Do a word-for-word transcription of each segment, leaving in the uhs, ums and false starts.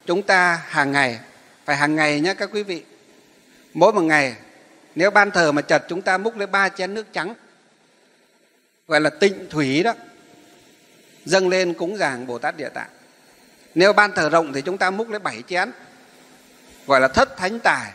chúng ta hàng ngày, phải hàng ngày nhé các quý vị, mỗi một ngày nếu ban thờ mà chật chúng ta múc lấy ba chén nước trắng, gọi là tịnh thủy đó, dâng lên cúng dường Bồ Tát Địa Tạng. Nếu ban thờ rộng thì chúng ta múc lấy bảy chén, gọi là thất thánh tài,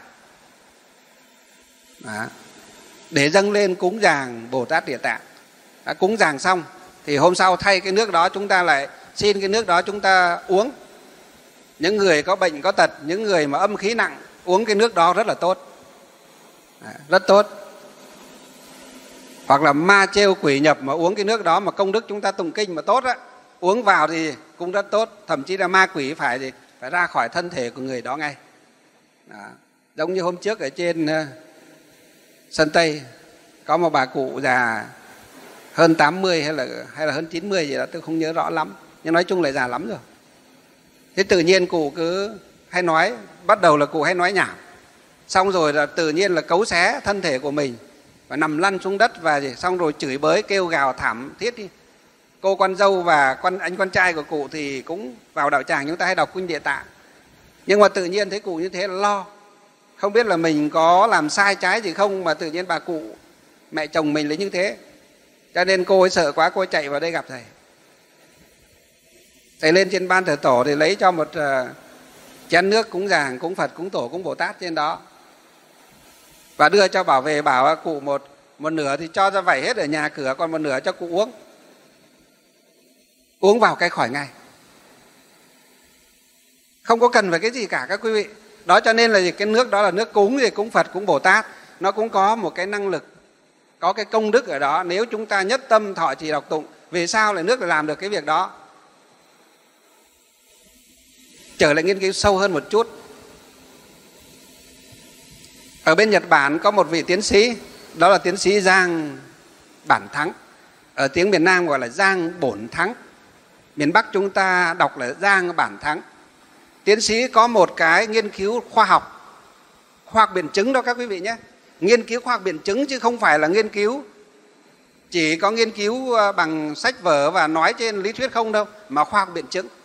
đó, để dâng lên cúng dường Bồ Tát Địa Tạng. Đã cúng dường xong thì hôm sau thay cái nước đó chúng ta lại xin cái nước đó chúng ta uống. Những người có bệnh có tật, những người mà âm khí nặng uống cái nước đó rất là tốt, rất tốt. Hoặc là ma trêu quỷ nhập mà uống cái nước đó mà công đức chúng ta tụng kinh mà tốt á, uống vào thì cũng rất tốt. Thậm chí là ma quỷ phải gì phải ra khỏi thân thể của người đó ngay. Đó. Giống như hôm trước ở trên uh, sân Tây có một bà cụ già hơn tám mươi hay là hay là hơn chín mươi gì đó, tôi không nhớ rõ lắm, nhưng nói chung là già lắm rồi. Thế tự nhiên cụ cứ hay nói, bắt đầu là cụ hay nói nhảm, xong rồi là tự nhiên là cấu xé thân thể của mình và nằm lăn xuống đất, và gì xong rồi chửi bới kêu gào thảm thiết đi. Cô con dâu và con anh con trai của cụ thì cũng vào đạo tràng chúng ta hay đọc kinh Địa Tạng, nhưng mà tự nhiên thấy cụ như thế là lo, không biết là mình có làm sai trái gì không mà tự nhiên bà cụ mẹ chồng mình lấy như thế. Cho nên cô ấy sợ quá, cô ấy chạy vào đây gặp thầy. Thầy lên trên ban thờ tổ thì lấy cho một uh, chén nước cúng dường cúng Phật cúng Tổ cúng Bồ Tát trên đó, và đưa cho bảo về, bảo cụ một một nửa thì cho ra vẩy hết ở nhà cửa, còn một nửa cho cụ uống. Uống vào cái khỏi ngay, không có cần phải cái gì cả các quý vị. Đó cho nên là gì? Cái nước đó là nước cúng gì, cúng Phật cúng Bồ Tát, nó cũng có một cái năng lực, có cái công đức ở đó. Nếu chúng ta nhất tâm thọ trì đọc tụng, vì sao lại nước lại làm được cái việc đó? Trở lại nghiên cứu sâu hơn một chút. Ở bên Nhật Bản có một vị tiến sĩ, đó là tiến sĩ Giang Bản Thắng, ở tiếng miền Nam gọi là Giang Bổn Thắng, miền Bắc chúng ta đọc là Giang Bản Thắng. Tiến sĩ có một cái nghiên cứu khoa học, khoa học biện chứng đó các quý vị nhé. Nghiên cứu khoa học biện chứng chứ không phải là nghiên cứu chỉ có nghiên cứu bằng sách vở và nói trên lý thuyết không đâu, mà khoa học biện chứng.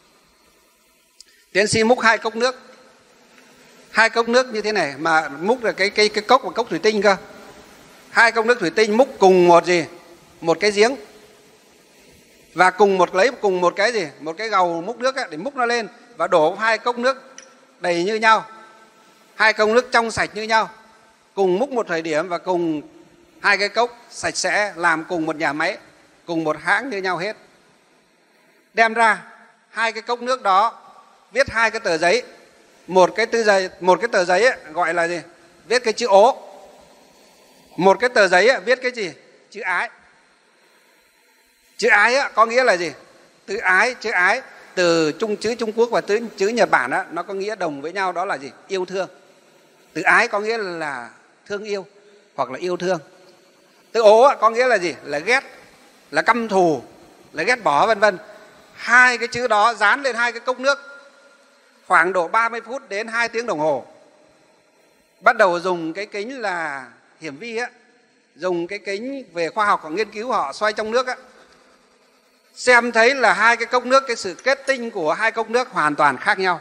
Tiến sĩ múc hai cốc nước, hai cốc nước như thế này, mà múc là cái cái cái cốc và cốc thủy tinh cơ. Hai cốc nước thủy tinh múc cùng một gì, một cái giếng, và cùng một lấy cùng một cái gì, một cái gầu múc nước ấy, để múc nó lên và đổ hai cốc nước đầy như nhau, hai cốc nước trong sạch như nhau, cùng múc một thời điểm và cùng hai cái cốc sạch sẽ, làm cùng một nhà máy, cùng một hãng như nhau hết. Đem ra hai cái cốc nước đó, viết hai cái tờ giấy, một cái tờ giấy, một cái tờ giấy ấy, gọi là gì? Viết cái chữ ố. Một cái tờ giấy ấy, viết cái gì? Chữ ái. Chữ ái ấy, có nghĩa là gì? Từ ái, chữ ái từ trung chữ Trung Quốc và từ chữ Nhật Bản ấy, nó có nghĩa đồng với nhau, đó là gì? Yêu thương. Từ ái có nghĩa là thương yêu hoặc là yêu thương. Từ ố ấy, có nghĩa là gì? Là ghét, là căm thù, là ghét bỏ, vân vân. Hai cái chữ đó dán lên hai cái cốc nước khoảng độ ba mươi phút đến hai tiếng đồng hồ. Bắt đầu dùng cái kính là hiển vi á, dùng cái kính về khoa học và nghiên cứu họ xoay trong nước á, xem thấy là hai cái cốc nước, cái sự kết tinh của hai cốc nước hoàn toàn khác nhau.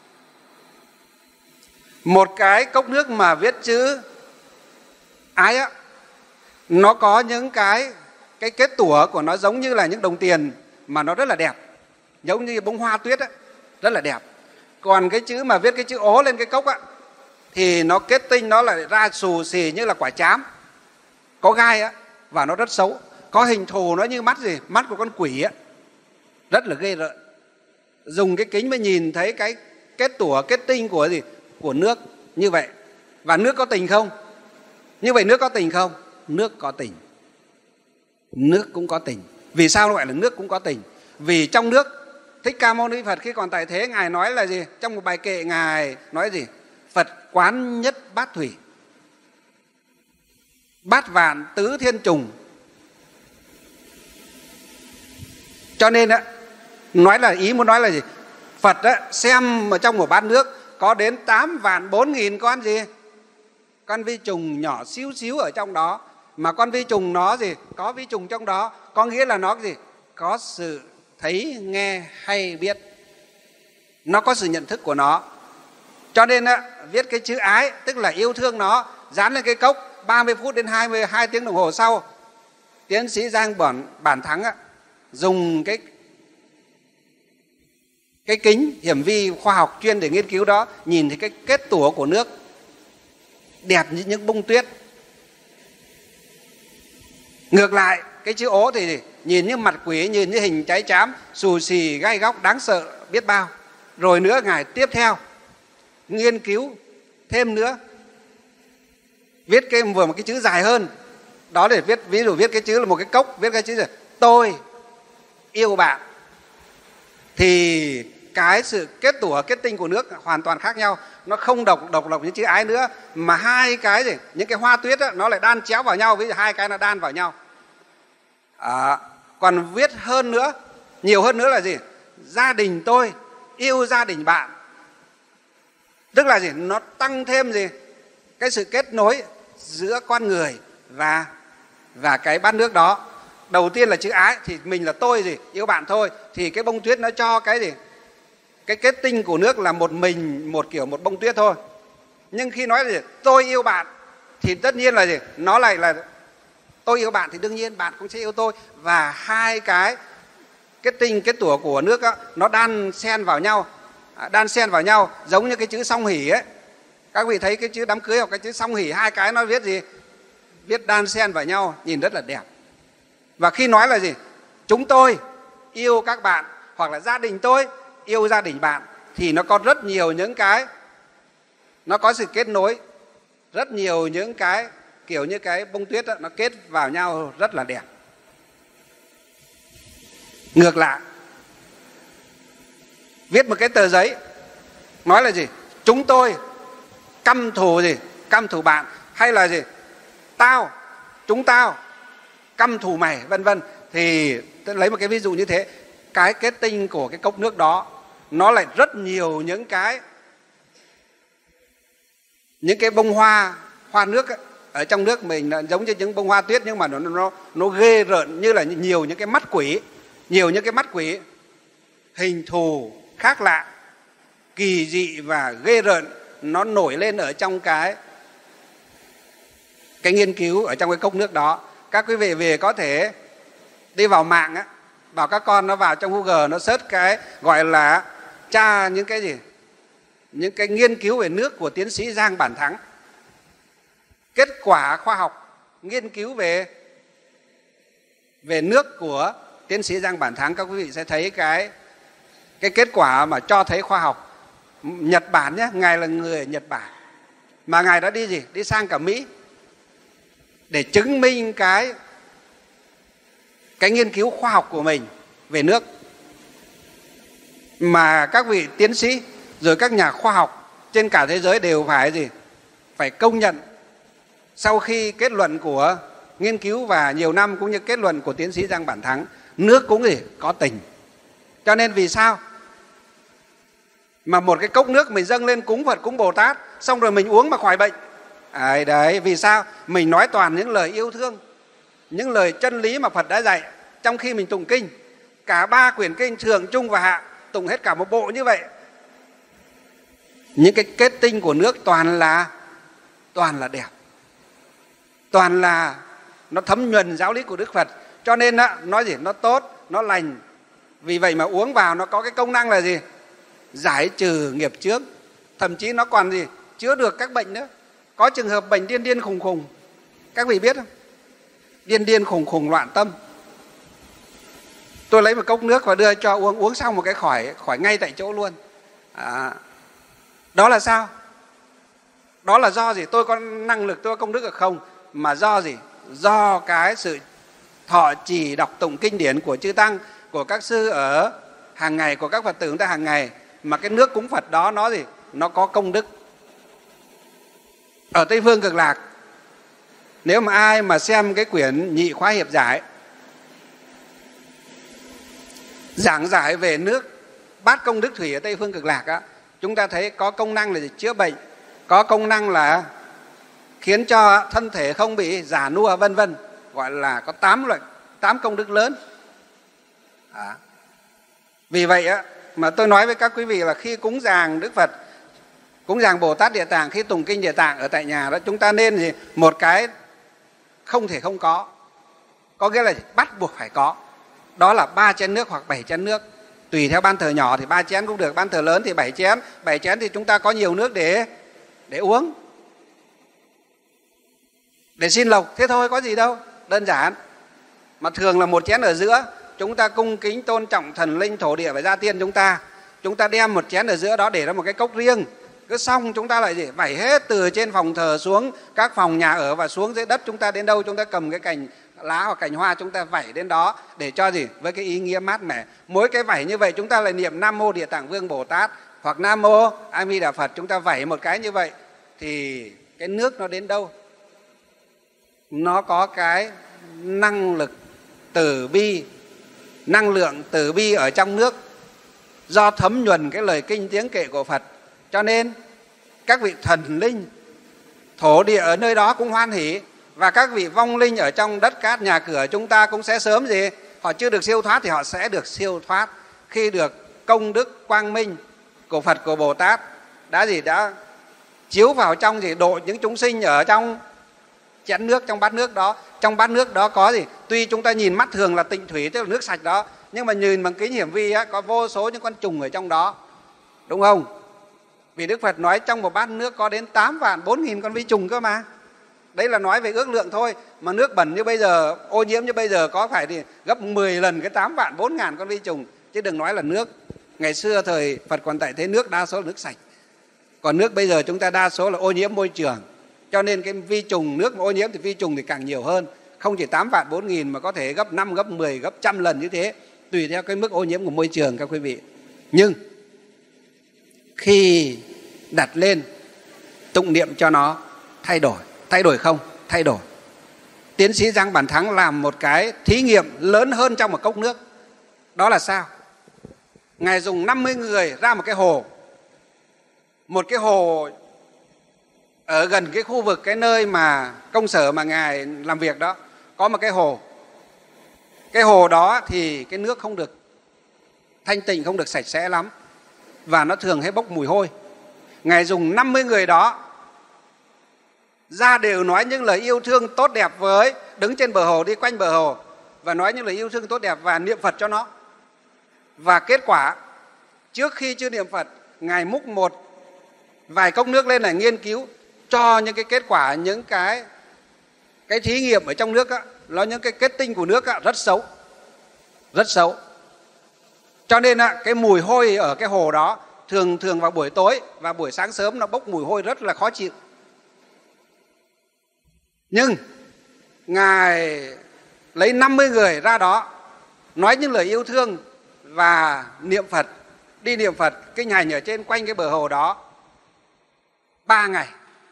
Một cái cốc nước mà viết chữ ái á, nó có những cái cái kết tủa của nó giống như là những đồng tiền mà nó rất là đẹp, giống như bông hoa tuyết á, rất là đẹp. Còn cái chữ mà viết cái chữ ố lên cái cốc á, thì nó kết tinh nó lại ra xù xì như là quả trám, có gai á, và nó rất xấu, có hình thù nó như mắt gì, mắt của con quỷ á, rất là ghê rợn. Dùng cái kính mới nhìn thấy cái kết tủa kết tinh của gì, của nước như vậy. Và nước có tình không? Như vậy nước có tình không? Nước có tình. Nước cũng có tình. Vì sao nó gọi là nước cũng có tình? Vì trong nước, Thích Ca Mâu Ni Phật khi còn tại thế, Ngài nói là gì? Trong một bài kệ Ngài nói gì? Phật quán nhất bát thủy, bát vạn tứ thiên trùng. Cho nên á, nói là ý muốn nói là gì? Phật á, xem ở trong một bát nước có đến tám vạn bốn nghìn con gì? Con vi trùng nhỏ xíu xíu ở trong đó. Mà con vi trùng nó gì? Có vi trùng trong đó, có nghĩa là nó gì? Có sự thấy, nghe hay biết. nó có sự nhận thức của nó. Cho nên á, viết cái chữ ái tức là yêu thương nó, dán lên cái cốc, ba mươi phút đến hai mươi hai tiếng đồng hồ sau, tiến sĩ Giang Bản, Bản Thắng á, dùng cái cái kính hiển vi khoa học chuyên để nghiên cứu đó, nhìn thấy cái kết tủa của nước đẹp như những bông tuyết. Ngược lại cái chữ ố thì nhìn như mặt quỷ, nhìn như hình cháy chám, xù xì gai góc đáng sợ biết bao. Rồi nữa Ngài tiếp theo nghiên cứu thêm nữa, viết cái vừa một cái chữ dài hơn đó, để viết ví dụ viết cái chữ là một cái cốc, viết cái chữ là tôi yêu bạn, thì cái sự kết tủa kết tinh của nước hoàn toàn khác nhau. Nó không độc độc độc như chữ ái nữa, mà hai cái gì những cái hoa tuyết đó, nó lại đan chéo vào nhau, ví dụ hai cái nó đan vào nhau. À, còn viết hơn nữa, nhiều hơn nữa là gì? Gia đình tôi yêu gia đình bạn, tức là gì? Nó tăng thêm gì? Cái sự kết nối giữa con người và và cái bát nước đó. Đầu tiên là chữ ái thì mình là tôi gì? Yêu bạn thôi, thì cái bông tuyết nó cho cái gì? Cái kết tinh của nước là một mình, một kiểu một bông tuyết thôi. Nhưng khi nói là gì? Tôi yêu bạn thì tất nhiên là gì? Nó lại là tôi yêu bạn thì đương nhiên bạn cũng sẽ yêu tôi, và hai cái kết tinh kết tủa của nước đó, nó đan xen vào nhau, đan xen vào nhau giống như cái chữ song hỷ ấy. Các vị thấy cái chữ đám cưới hoặc cái chữ song hỷ, hai cái nó viết gì? Viết đan xen vào nhau, nhìn rất là đẹp. Và khi nói là gì? Chúng tôi yêu các bạn, hoặc là gia đình tôi yêu gia đình bạn, thì nó có rất nhiều những cái, nó có sự kết nối, rất nhiều những cái kiểu như cái bông tuyết đó, nó kết vào nhau rất là đẹp. Ngược lại, viết một cái tờ giấy nói là gì? Chúng tôi căm thù gì? Căm thù bạn, hay là gì? Tao, chúng tao căm thù mày, vân vân. Thì tôi lấy một cái ví dụ như thế, cái kết tinh của cái cốc nước đó nó lại rất nhiều những cái những cái bông hoa hoa nước ấy, ở trong nước mình là giống như những bông hoa tuyết, nhưng mà nó nó nó ghê rợn, như là nhiều những cái mắt quỷ, nhiều những cái mắt quỷ hình thù khác lạ, kỳ dị và ghê rợn, nó nổi lên ở trong cái cái nghiên cứu ở trong cái cốc nước đó. Các quý vị về có thể đi vào mạng á, bảo các con nó vào trong Google, nó search cái gọi là tra những cái gì, những cái nghiên cứu về nước của tiến sĩ Giang Bản Thắng, kết quả khoa học nghiên cứu về về nước của tiến sĩ Giang Bản Thắng. Các quý vị sẽ thấy cái cái kết quả mà cho thấy khoa học. Nhật Bản nhé, Ngài là người Nhật Bản, mà Ngài đã đi gì? Đi sang cả Mỹ để chứng minh cái cái nghiên cứu khoa học của mình về nước. Mà các vị tiến sĩ rồi các nhà khoa học trên cả thế giới đều phải gì? Phải công nhận sau khi kết luận của nghiên cứu và nhiều năm cũng như kết luận của tiến sĩ Giang Bản Thắng, nước cũng gì? Có tình. Cho nên vì sao mà một cái cốc nước mình dâng lên cúng Phật cúng Bồ Tát xong rồi mình uống mà khỏi bệnh? À, đấy, vì sao? Mình nói toàn những lời yêu thương, những lời chân lý mà Phật đã dạy. Trong khi mình tụng kinh, cả ba quyển kinh Thượng Trung và Hạ, tụng hết cả một bộ như vậy, những cái kết tinh của nước toàn là toàn là đẹp, toàn là nó thấm nhuần giáo lý của Đức Phật. Cho nên á, nó gì? Nó tốt, nó lành. Vì vậy mà uống vào nó có cái công năng là gì? Giải trừ nghiệp chướng. Thậm chí nó còn gì? Chữa được các bệnh nữa. Có trường hợp bệnh điên điên khùng khùng, các vị biết không? Điên điên khùng khùng loạn tâm, tôi lấy một cốc nước và đưa cho uống, uống xong một cái khỏi khỏi ngay tại chỗ luôn. À, đó là sao? Đó là do gì? Tôi có năng lực, tôi có công đức được không? Mà do gì? Do cái sự thọ trì đọc tụng kinh điển của chư tăng, của các sư ở hàng ngày, của các Phật tử chúng ta hàng ngày, mà cái nước cúng Phật đó nó gì? Nó có công đức. Ở Tây Phương Cực Lạc, nếu mà ai mà xem cái quyển Nhị Khóa Hiệp Giải giảng giải về nước bát công đức thủy ở Tây Phương Cực Lạc á, chúng ta thấy có công năng là chữa bệnh, có công năng là khiến cho thân thể không bị già nua, vân vân, gọi là có tám loại tám công đức lớn. À, vì vậy á, mà tôi nói với các quý vị là khi cúng dường Đức Phật, cúng dường Bồ Tát Địa Tạng, khi tụng kinh Địa Tạng ở tại nhà đó, chúng ta nên gì? Một cái không thể không có, có nghĩa là bắt buộc phải có, đó là ba chén nước hoặc bảy chén nước. Tùy theo ban thờ nhỏ thì ba chén cũng được, ban thờ lớn thì bảy chén. Bảy chén thì chúng ta có nhiều nước để để uống, để xin lộc, thế thôi, có gì đâu, đơn giản. Mà thường là một chén ở giữa, chúng ta cung kính tôn trọng thần linh thổ địa và gia tiên chúng ta, chúng ta đem một chén ở giữa đó để ra một cái cốc riêng. Cứ xong chúng ta lại gì? Vẩy hết từ trên phòng thờ xuống các phòng nhà ở và xuống dưới đất, chúng ta đến đâu chúng ta cầm cái cành lá hoặc cành hoa chúng ta vẩy đến đó để cho gì? Với cái ý nghĩa mát mẻ. Mỗi cái vẩy như vậy chúng ta lại niệm Nam Mô Địa Tạng Vương Bồ Tát hoặc Nam Mô A Di Đà Phật, chúng ta vẩy một cái như vậy thì cái nước nó đến đâu? Nó có cái năng lực từ bi, năng lượng từ bi ở trong nước, do thấm nhuần cái lời kinh tiếng kệ của Phật. Cho nên các vị thần linh thổ địa ở nơi đó cũng hoan hỷ, và các vị vong linh ở trong đất cát nhà cửa chúng ta cũng sẽ sớm gì? Họ chưa được siêu thoát thì họ sẽ được siêu thoát khi được công đức quang minh của Phật, của Bồ Tát đã gì? Đã chiếu vào trong gì? Độ những chúng sinh ở trong chén nước, trong bát nước đó. Trong bát nước đó có gì? Tuy chúng ta nhìn mắt thường là tịnh thủy, tức là nước sạch đó, nhưng mà nhìn bằng kính hiển vi á, có vô số những con trùng ở trong đó, đúng không? Vì Đức Phật nói trong một bát nước có đến tám vạn bốn nghìn con vi trùng cơ mà. Đấy là nói về ước lượng thôi. Mà nước bẩn như bây giờ, ô nhiễm như bây giờ có phải thì gấp mười lần cái tám vạn bốn ngàn con vi trùng, chứ đừng nói là nước. Ngày xưa thời Phật còn tại thế nước đa số là nước sạch, còn nước bây giờ chúng ta đa số là ô nhiễm môi trường. Cho nên cái vi trùng, nước mà ô nhiễm thì vi trùng thì càng nhiều hơn, không chỉ tám vạn bốn nghìn mà có thể gấp năm, gấp mười, gấp trăm lần như thế, tùy theo cái mức ô nhiễm của môi trường các quý vị. Nhưng khi đặt lên tụng niệm cho nó thay đổi, thay đổi không? Thay đổi. Tiến sĩ Giang Bản Thắng làm một cái thí nghiệm lớn hơn trong một cốc nước. Đó là sao? Ngài dùng năm mươi người ra một cái hồ, một cái hồ ở gần cái khu vực, cái nơi mà công sở mà Ngài làm việc đó, có một cái hồ. Cái hồ đó thì cái nước không được thanh tịnh, không được sạch sẽ lắm, và nó thường hay bốc mùi hôi. Ngài dùng năm mươi người đó ra đều nói những lời yêu thương tốt đẹp với, đứng trên bờ hồ, đi quanh bờ hồ và nói những lời yêu thương tốt đẹp và niệm Phật cho nó. Và kết quả, trước khi chưa niệm Phật, Ngài múc một vài cốc nước lên này nghiên cứu cho những cái kết quả, những cái cái thí nghiệm ở trong nước á, nó những cái kết tinh của nước á, rất xấu, rất xấu. Cho nên á, cái mùi hôi ở cái hồ đó thường thường vào buổi tối và buổi sáng sớm nó bốc mùi hôi rất là khó chịu. Nhưng Ngài lấy năm mươi người ra đó nói những lời yêu thương và niệm Phật, đi niệm Phật kinh hành ở trên quanh cái bờ hồ đó ba ngày.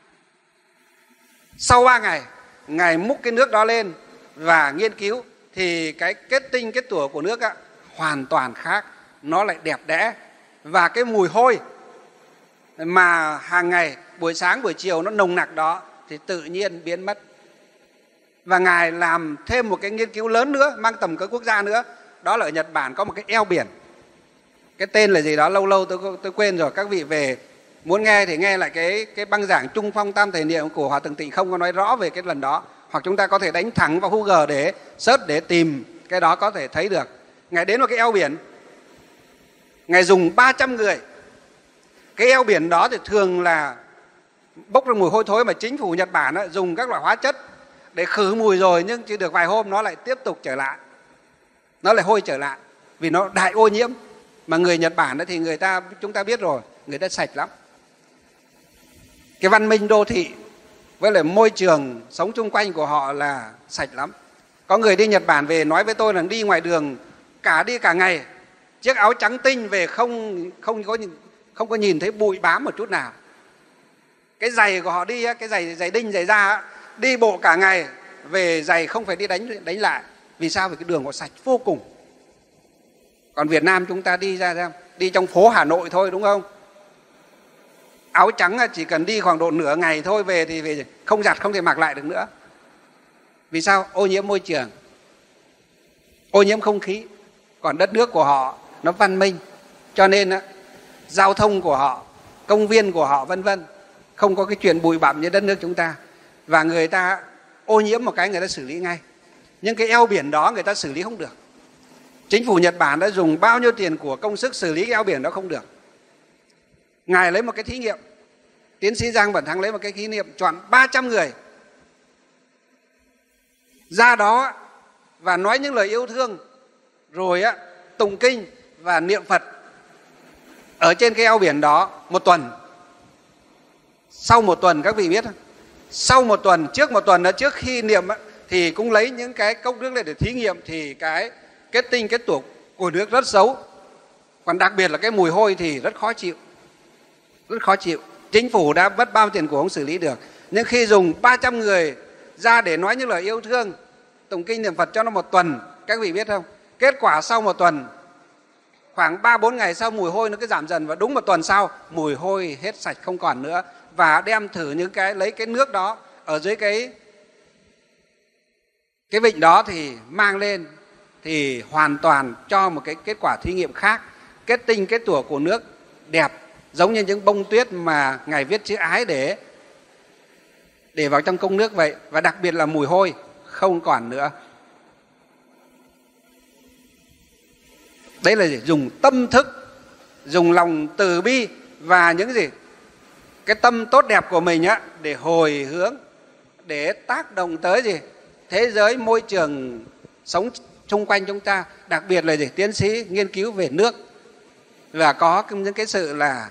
Sau ba ngày, Ngài múc cái nước đó lên và nghiên cứu thì cái kết tinh, kết tủa của nước á, hoàn toàn khác, nó lại đẹp đẽ. Và cái mùi hôi mà hàng ngày buổi sáng buổi chiều nó nồng nặc đó thì tự nhiên biến mất. Và Ngài làm thêm một cái nghiên cứu lớn nữa, mang tầm cỡ quốc gia nữa. Đó là ở Nhật Bản có một cái eo biển, cái tên là gì đó lâu lâu tôi tôi quên rồi. Các vị về muốn nghe thì nghe lại cái cái băng giảng Trung Phong Tam Thể Niệm của Hòa Thượng Tịnh Không có nói rõ về cái lần đó. Hoặc chúng ta có thể đánh thẳng vào Google để search để tìm cái đó, có thể thấy được. Ngài đến vào cái eo biển, Ngài dùng ba trăm người. Cái eo biển đó thì thường là bốc ra mùi hôi thối, mà chính phủ Nhật Bản đó, dùng các loại hóa chất để khử mùi rồi, nhưng chỉ được vài hôm nó lại tiếp tục trở lại, nó lại hôi trở lại, vì nó đại ô nhiễm. Mà người Nhật Bản đó thì người ta, chúng ta biết rồi, người ta sạch lắm. Cái văn minh đô thị với lại môi trường sống chung quanh của họ là sạch lắm. Có người đi Nhật Bản về nói với tôi là đi ngoài đường cả đi cả ngày, chiếc áo trắng tinh về không không có không có nhìn thấy bụi bám một chút nào. Cái giày của họ đi, cái giày giày đinh giày da, đi bộ cả ngày về giày không phải đi đánh đánh lại. Vì sao? Vì cái đường họ sạch vô cùng. Còn Việt Nam chúng ta đi ra xem, đi trong phố Hà Nội thôi, đúng không? Áo trắng chỉ cần đi khoảng độ nửa ngày thôi, về thì về không giặt không thể mặc lại được nữa. Vì sao? Ô nhiễm môi trường, ô nhiễm không khí. Còn đất nước của họ nó văn minh. Cho nên á, giao thông của họ, công viên của họ vân vân không có cái chuyện bụi bặm như đất nước chúng ta. Và người ta ô nhiễm một cái người ta xử lý ngay. Nhưng cái eo biển đó người ta xử lý không được. Chính phủ Nhật Bản đã dùng bao nhiêu tiền của công sức xử lý cái eo biển đó không được. Ngài lấy một cái thí nghiệm, tiến sĩ Giang Bẩn Thắng lấy một cái thí nghiệm, chọn ba trăm người ra đó và nói những lời yêu thương, rồi á, tụng kinh và niệm Phật ở trên cái eo biển đó một tuần. Sau một tuần các vị biết không? Sau một tuần, trước một tuần đó, trước khi niệm á, thì cũng lấy những cái cốc nước lên để thí nghiệm, thì cái kết tinh, kết tủa của nước rất xấu. Còn đặc biệt là cái mùi hôi thì rất khó chịu. Rất khó chịu. Chính phủ đã mất bao tiền của không xử lý được. Nhưng khi dùng ba trăm người ra để nói những lời yêu thương, tụng kinh niệm Phật cho nó một tuần, các vị biết không? Kết quả sau một tuần, khoảng ba bốn ngày sau mùi hôi nó cứ giảm dần, và đúng một tuần sau mùi hôi hết sạch không còn nữa. Và đem thử những cái, lấy cái nước đó ở dưới cái cái vịnh đó thì mang lên, thì hoàn toàn cho một cái kết quả thí nghiệm khác. Kết tinh, kết tủa của nước đẹp, giống như những bông tuyết mà Ngài viết chữ ái để để vào trong công nước vậy. Và đặc biệt là mùi hôi không còn nữa. Đấy là gì? Dùng tâm thức, dùng lòng từ bi và những gì? Cái tâm tốt đẹp của mình á, để hồi hướng, để tác động tới gì? Thế giới, môi trường sống xung quanh chúng ta. Đặc biệt là gì? Tiến sĩ nghiên cứu về nước và có những cái sự là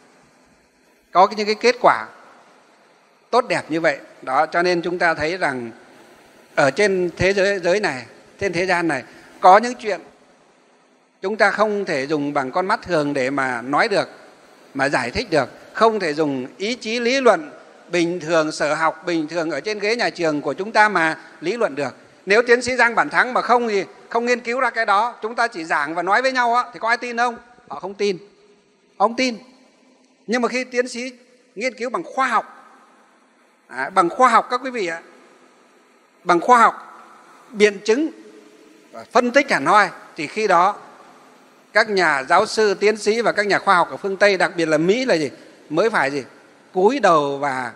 có những cái kết quả tốt đẹp như vậy đó. Cho nên chúng ta thấy rằng ở trên thế giới, giới này, trên thế gian này, có những chuyện chúng ta không thể dùng bằng con mắt thường để mà nói được, mà giải thích được. Không thể dùng ý chí lý luận bình thường, sở học bình thường ở trên ghế nhà trường của chúng ta mà lý luận được. Nếu tiến sĩ Giang Bẩn Thắng mà không gì không nghiên cứu ra cái đó, chúng ta chỉ giảng và nói với nhau á, thì có ai tin không? Họ không tin. Họ không tin. Nhưng mà khi tiến sĩ nghiên cứu bằng khoa học, à, bằng khoa học các quý vị ạ, bằng khoa học, biện chứng, phân tích hẳn hoi, thì khi đó các nhà giáo sư, tiến sĩ và các nhà khoa học ở phương Tây, đặc biệt là Mỹ là gì? Mới phải gì? Cúi đầu và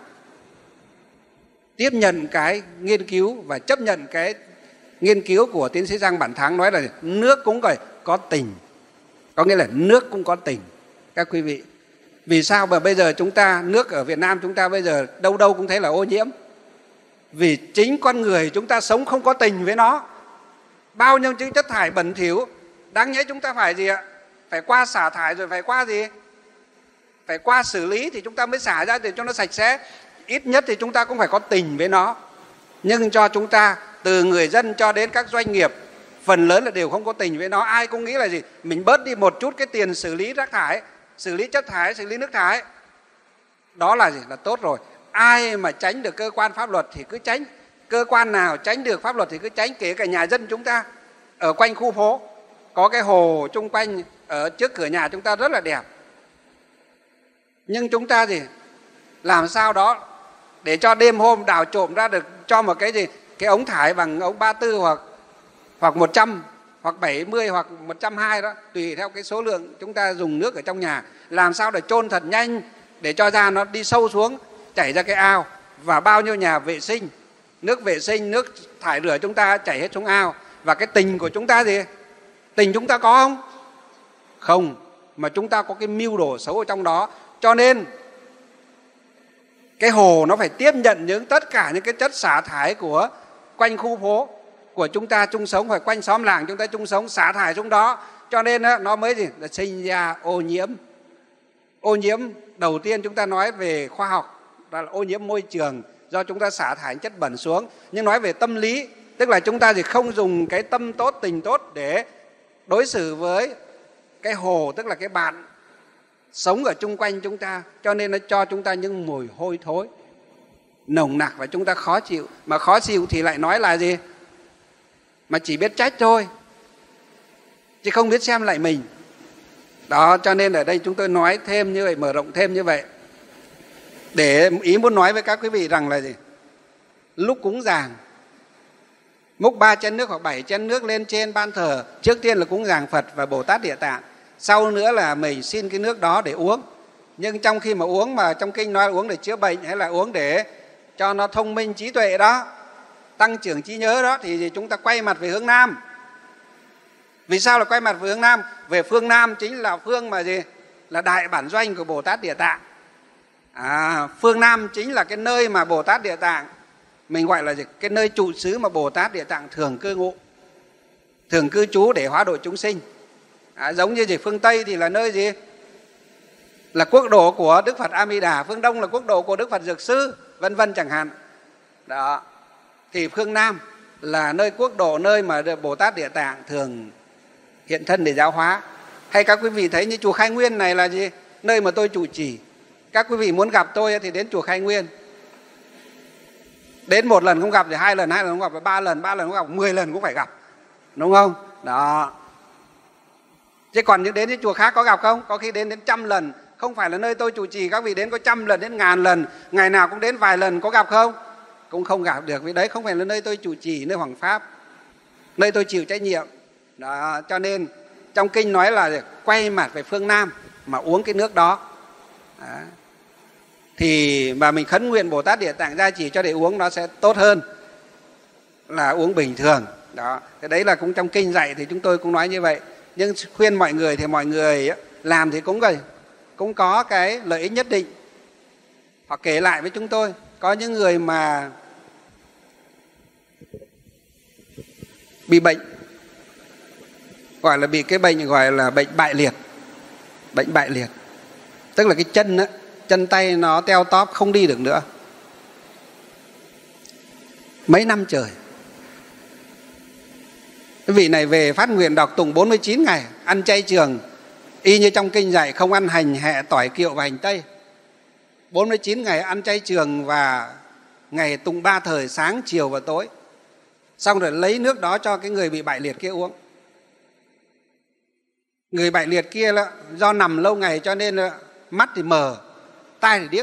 tiếp nhận cái nghiên cứu và chấp nhận cái nghiên cứu của tiến sĩ Giang Bẩn Thắng, nói là nước cũng phải có tình. Có nghĩa là nước cũng có tình các quý vị. Vì sao mà bây giờ chúng ta, nước ở Việt Nam chúng ta bây giờ đâu đâu cũng thấy là ô nhiễm? Vì chính con người chúng ta sống không có tình với nó. Bao nhiêu những chất thải bẩn thỉu, đáng nhẽ chúng ta phải gì ạ? Phải qua xả thải rồi phải qua gì? Phải qua xử lý thì chúng ta mới xả ra để cho nó sạch sẽ. Ít nhất thì chúng ta cũng phải có tình với nó. Nhưng cho chúng ta, từ người dân cho đến các doanh nghiệp, phần lớn là đều không có tình với nó. Ai cũng nghĩ là gì? Mình bớt đi một chút cái tiền xử lý rác thải, xử lý chất thải, xử lý nước thải, đó là gì? Là tốt rồi. Ai mà tránh được cơ quan pháp luật thì cứ tránh. Cơ quan nào tránh được pháp luật thì cứ tránh. Kể cả nhà dân chúng ta ở quanh khu phố, có cái hồ chung quanh ở trước cửa nhà chúng ta rất là đẹp. Nhưng chúng ta gì? Làm sao đó để cho đêm hôm đào trộm ra được cho một cái gì? Cái ống thải bằng ống ba mươi tư hoặc hoặc một trăm hoặc bảy mươi hoặc một trăm hai mươi đó, tùy theo cái số lượng chúng ta dùng nước ở trong nhà. Làm sao để chôn thật nhanh để cho ra nó đi sâu xuống, chảy ra cái ao. Và bao nhiêu nhà vệ sinh, nước vệ sinh, nước thải rửa chúng ta chảy hết xuống ao. Và cái tình của chúng ta gì? Tình chúng ta có không? Không, mà chúng ta có cái mưu đồ xấu ở trong đó. Cho nên cái hồ nó phải tiếp nhận những tất cả những cái chất xả thải của quanh khu phố của chúng ta chung sống, phải quanh xóm làng chúng ta chung sống, xả thải xuống đó. Cho nên nó mới gì? Là sinh ra ô nhiễm. Ô nhiễm đầu tiên chúng ta nói về khoa học là ô nhiễm môi trường, do chúng ta xả thải chất bẩn xuống. Nhưng nói về tâm lý, tức là chúng ta thì không dùng cái tâm tốt, tình tốt để đối xử với cái hồ, tức là cái bạn sống ở chung quanh chúng ta. Cho nên nó cho chúng ta những mùi hôi thối nồng nặc và chúng ta khó chịu. Mà khó chịu thì lại nói là gì? Mà chỉ biết trách thôi, chứ không biết xem lại mình. Đó, cho nên ở đây chúng tôi nói thêm như vậy, mở rộng thêm như vậy, để ý muốn nói với các quý vị rằng là gì? Lúc cúng dường, múc ba chén nước hoặc bảy chén nước lên trên ban thờ, trước tiên là cúng dường Phật và Bồ Tát Địa Tạng. sau nữa là mình xin cái nước đó để uống. Nhưng trong khi mà uống, mà trong kinh nói uống để chữa bệnh hay là uống để cho nó thông minh trí tuệ đó, tăng trưởng trí nhớ đó, thì chúng ta quay mặt về hướng Nam. Vì sao là quay mặt về hướng Nam? Về phương Nam chính là phương mà gì? Là đại bản doanh của Bồ Tát Địa Tạng. À, phương Nam chính là cái nơi mà Bồ Tát Địa Tạng, mình gọi là gì? Cái nơi trụ xứ mà Bồ Tát Địa Tạng thường cư ngụ, thường cư trú để hóa độ chúng sinh. À, giống như gì? Phương Tây thì là nơi gì? Là quốc độ của Đức Phật A Di Đà, phương Đông là quốc độ của Đức Phật Dược Sư, vân vân chẳng hạn. Đó. Thì phương Nam là nơi quốc độ, nơi mà Bồ Tát Địa Tạng thường hiện thân để giáo hóa. Hay các quý vị thấy như chùa Khai Nguyên này là gì? Nơi mà tôi trụ trì. Các quý vị muốn gặp tôi thì đến chùa Khai Nguyên. Đến một lần không gặp thì hai lần, hai lần không gặp, ba lần, ba lần không gặp, mười lần cũng phải gặp. Đúng không? Đó. Chứ còn những đến những chùa khác có gặp không? Có khi đến đến trăm lần. Không phải là nơi tôi trụ trì, các vị đến có trăm lần, đến ngàn lần, ngày nào cũng đến vài lần, có gặp không? Cũng không gặp được, vì đấy không phải là nơi tôi trụ trì, nơi hoằng pháp, nơi tôi chịu trách nhiệm. Đó, cho nên trong kinh nói là quay mặt về phương Nam mà uống cái nước đó. Đó. Thì mà mình khấn nguyện Bồ Tát Địa Tạng gia trì cho để uống nó sẽ tốt hơn là uống bình thường. Đó, cái đấy là cũng trong kinh dạy thì chúng tôi cũng nói như vậy. Nhưng khuyên mọi người thì mọi người làm thì cũng vậy, cũng có cái lợi ích nhất định. Họ kể lại với chúng tôi, có những người mà bị bệnh, gọi là bị cái bệnh gọi là bệnh bại liệt. Bệnh bại liệt tức là cái chân á, chân tay nó teo tóp không đi được nữa, mấy năm trời. Cái vị này về phát nguyện đọc tụng bốn mươi chín ngày, ăn chay trường, y như trong kinh dạy, không ăn hành hẹ, tỏi, kiệu và hành tây. bốn mươi chín ngày ăn chay trường và ngày tụng ba thời, sáng, chiều và tối. Xong rồi lấy nước đó cho cái người bị bại liệt kia uống. Người bại liệt kia là do nằm lâu ngày cho nên là mắt thì mờ, tai thì điếc.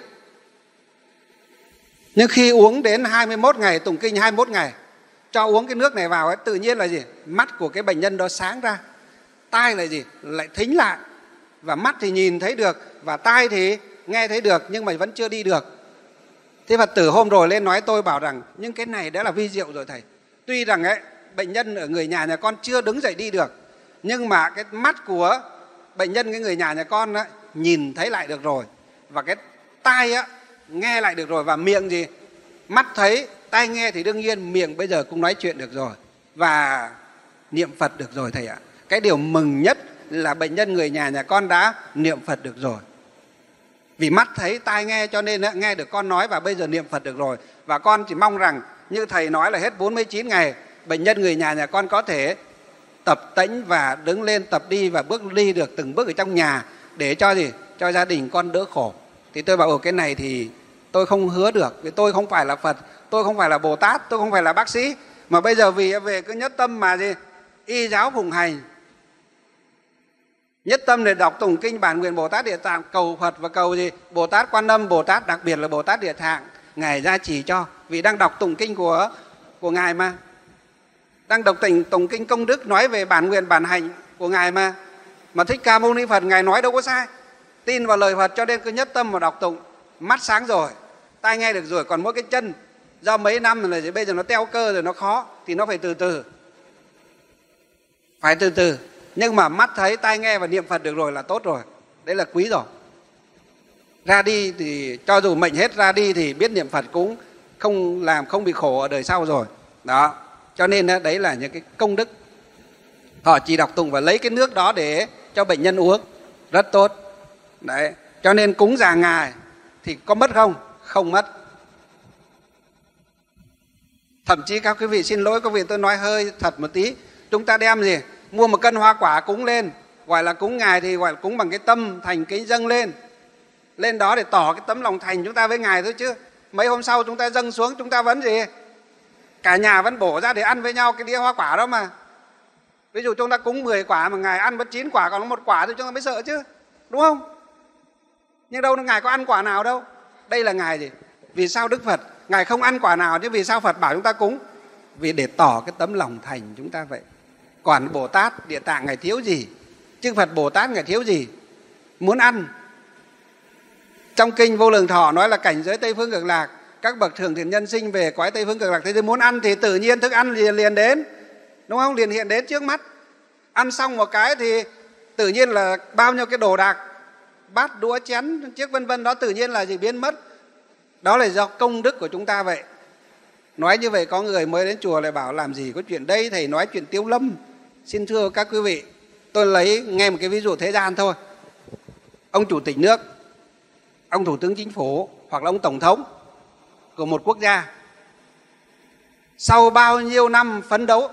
Nhưng khi uống đến hai mươi mốt ngày, tụng kinh hai mươi mốt ngày, cho uống cái nước này vào ấy, tự nhiên là gì? Mắt của cái bệnh nhân đó sáng ra, tai là gì? Lại thính lại, và mắt thì nhìn thấy được, và tai thì nghe thấy được, nhưng mà vẫn chưa đi được. Thế Phật tử hôm rồi lên nói tôi bảo rằng nhưng cái này đã là vi diệu rồi thầy. Tuy rằng ấy, bệnh nhân ở người nhà nhà con chưa đứng dậy đi được, nhưng mà cái mắt của bệnh nhân, cái người nhà nhà con ấy, nhìn thấy lại được rồi, và cái tai á, nghe lại được rồi, và miệng gì? Mắt thấy, tai nghe thì đương nhiên miệng bây giờ cũng nói chuyện được rồi và niệm Phật được rồi thầy ạ. Cái điều mừng nhất là bệnh nhân người nhà nhà con đã niệm Phật được rồi. Vì mắt thấy, tai nghe cho nên nghe được con nói và bây giờ niệm Phật được rồi. Và con chỉ mong rằng như thầy nói là hết bốn mươi chín ngày, bệnh nhân người nhà nhà con có thể tập tễnh và đứng lên tập đi và bước đi được từng bước ở trong nhà để cho gì? Cho gia đình con đỡ khổ. Thì tôi bảo ở cái này thì tôi không hứa được, vì tôi không phải là Phật, tôi không phải là Bồ Tát, tôi không phải là bác sĩ, mà bây giờ vì về cứ nhất tâm mà gì? Y giáo phụng hành, nhất tâm để đọc tụng kinh bản nguyện Bồ Tát Địa Tạng, cầu Phật và cầu gì? Bồ Tát Quan Âm, Bồ Tát, đặc biệt là Bồ Tát Địa Tạng, Ngài gia trì cho. Vì đang đọc tụng kinh của của Ngài mà, đang đọc tụng tụng kinh công đức nói về bản nguyện bản hạnh của Ngài mà. Mà Thích Ca Mâu Ni Phật Ngài nói đâu có sai. Tin vào lời Phật cho nên cứ nhất tâm mà đọc tụng. Mắt sáng rồi, tai nghe được rồi, còn mỗi cái chân do mấy năm rồi bây giờ nó teo cơ rồi, nó khó thì nó phải từ từ. Phải từ từ. Nhưng mà mắt thấy, tai nghe và niệm Phật được rồi là tốt rồi. Đấy là quý rồi. Ra đi thì cho dù mệnh hết ra đi thì biết niệm Phật cũng không làm, không bị khổ ở đời sau rồi. Đó. Cho nên đấy là những cái công đức. Họ chỉ đọc tụng và lấy cái nước đó để cho bệnh nhân uống. Rất tốt. Đấy. Cho nên cúng dường Ngài thì có mất không? Không mất. Thậm chí các quý vị, xin lỗi các vị, tôi nói hơi thật một tí. Chúng ta đem gì? Mua một cân hoa quả cúng lên, gọi là cúng Ngài thì gọi là cúng bằng cái tâm thành kính dâng lên. Lên đó để tỏ cái tấm lòng thành chúng ta với Ngài thôi, chứ mấy hôm sau chúng ta dâng xuống, chúng ta vẫn gì? Cả nhà vẫn bổ ra để ăn với nhau cái đĩa hoa quả đó mà. Ví dụ chúng ta cúng mười quả mà Ngài ăn mất chín quả, còn có một quả thì chúng ta mới sợ chứ, đúng không? Nhưng đâu Ngài có ăn quả nào đâu. Đây là Ngài gì? Vì sao Đức Phật Ngài không ăn quả nào, chứ vì sao Phật bảo chúng ta cúng? Vì để tỏ cái tấm lòng thành chúng ta vậy. Còn Bồ Tát Địa Tạng Ngài thiếu gì? Chư Phật Bồ Tát Ngài thiếu gì? Muốn ăn. Trong kinh Vô Lượng Thọ nói là cảnh giới Tây Phương Cực Lạc, các bậc thường thiện nhân sinh về cõi Tây Phương Cực Lạc thế giới muốn ăn thì tự nhiên thức ăn liền liền đến, đúng không? Liền hiện đến trước mắt. Ăn xong một cái thì tự nhiên là bao nhiêu cái đồ đạc, bát đũa chén chiếc vân vân đó tự nhiên là gì? Biến mất. Đó là do công đức của chúng ta vậy. Nói như vậy có người mới đến chùa lại bảo làm gì có chuyện đây, thầy nói chuyện Tiếu Lâm. Xin thưa các quý vị, tôi lấy nghe một cái ví dụ thế gian thôi. Ông chủ tịch nước, ông thủ tướng chính phủ hoặc là ông tổng thống của một quốc gia, sau bao nhiêu năm phấn đấu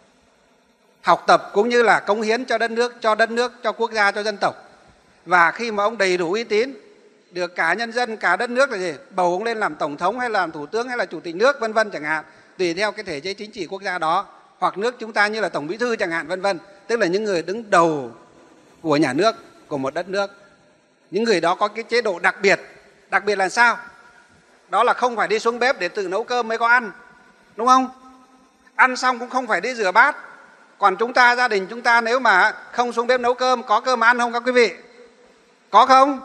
học tập cũng như là cống hiến cho đất nước, cho đất nước, cho quốc gia, cho dân tộc, và khi mà ông đầy đủ uy tín, được cả nhân dân, cả đất nước là gì? Bầu ông lên làm tổng thống hay làm thủ tướng hay là chủ tịch nước vân vân chẳng hạn, tùy theo cái thể chế chính trị quốc gia đó, hoặc nước chúng ta như là tổng bí thư chẳng hạn vân vân, tức là những người đứng đầu của nhà nước, của một đất nước. Những người đó có cái chế độ đặc biệt. Đặc biệt là sao? Đó là không phải đi xuống bếp để tự nấu cơm mới có ăn, đúng không? Ăn xong cũng không phải đi rửa bát. Còn chúng ta, gia đình chúng ta nếu mà không xuống bếp nấu cơm, có cơm ăn không các quý vị? Có không?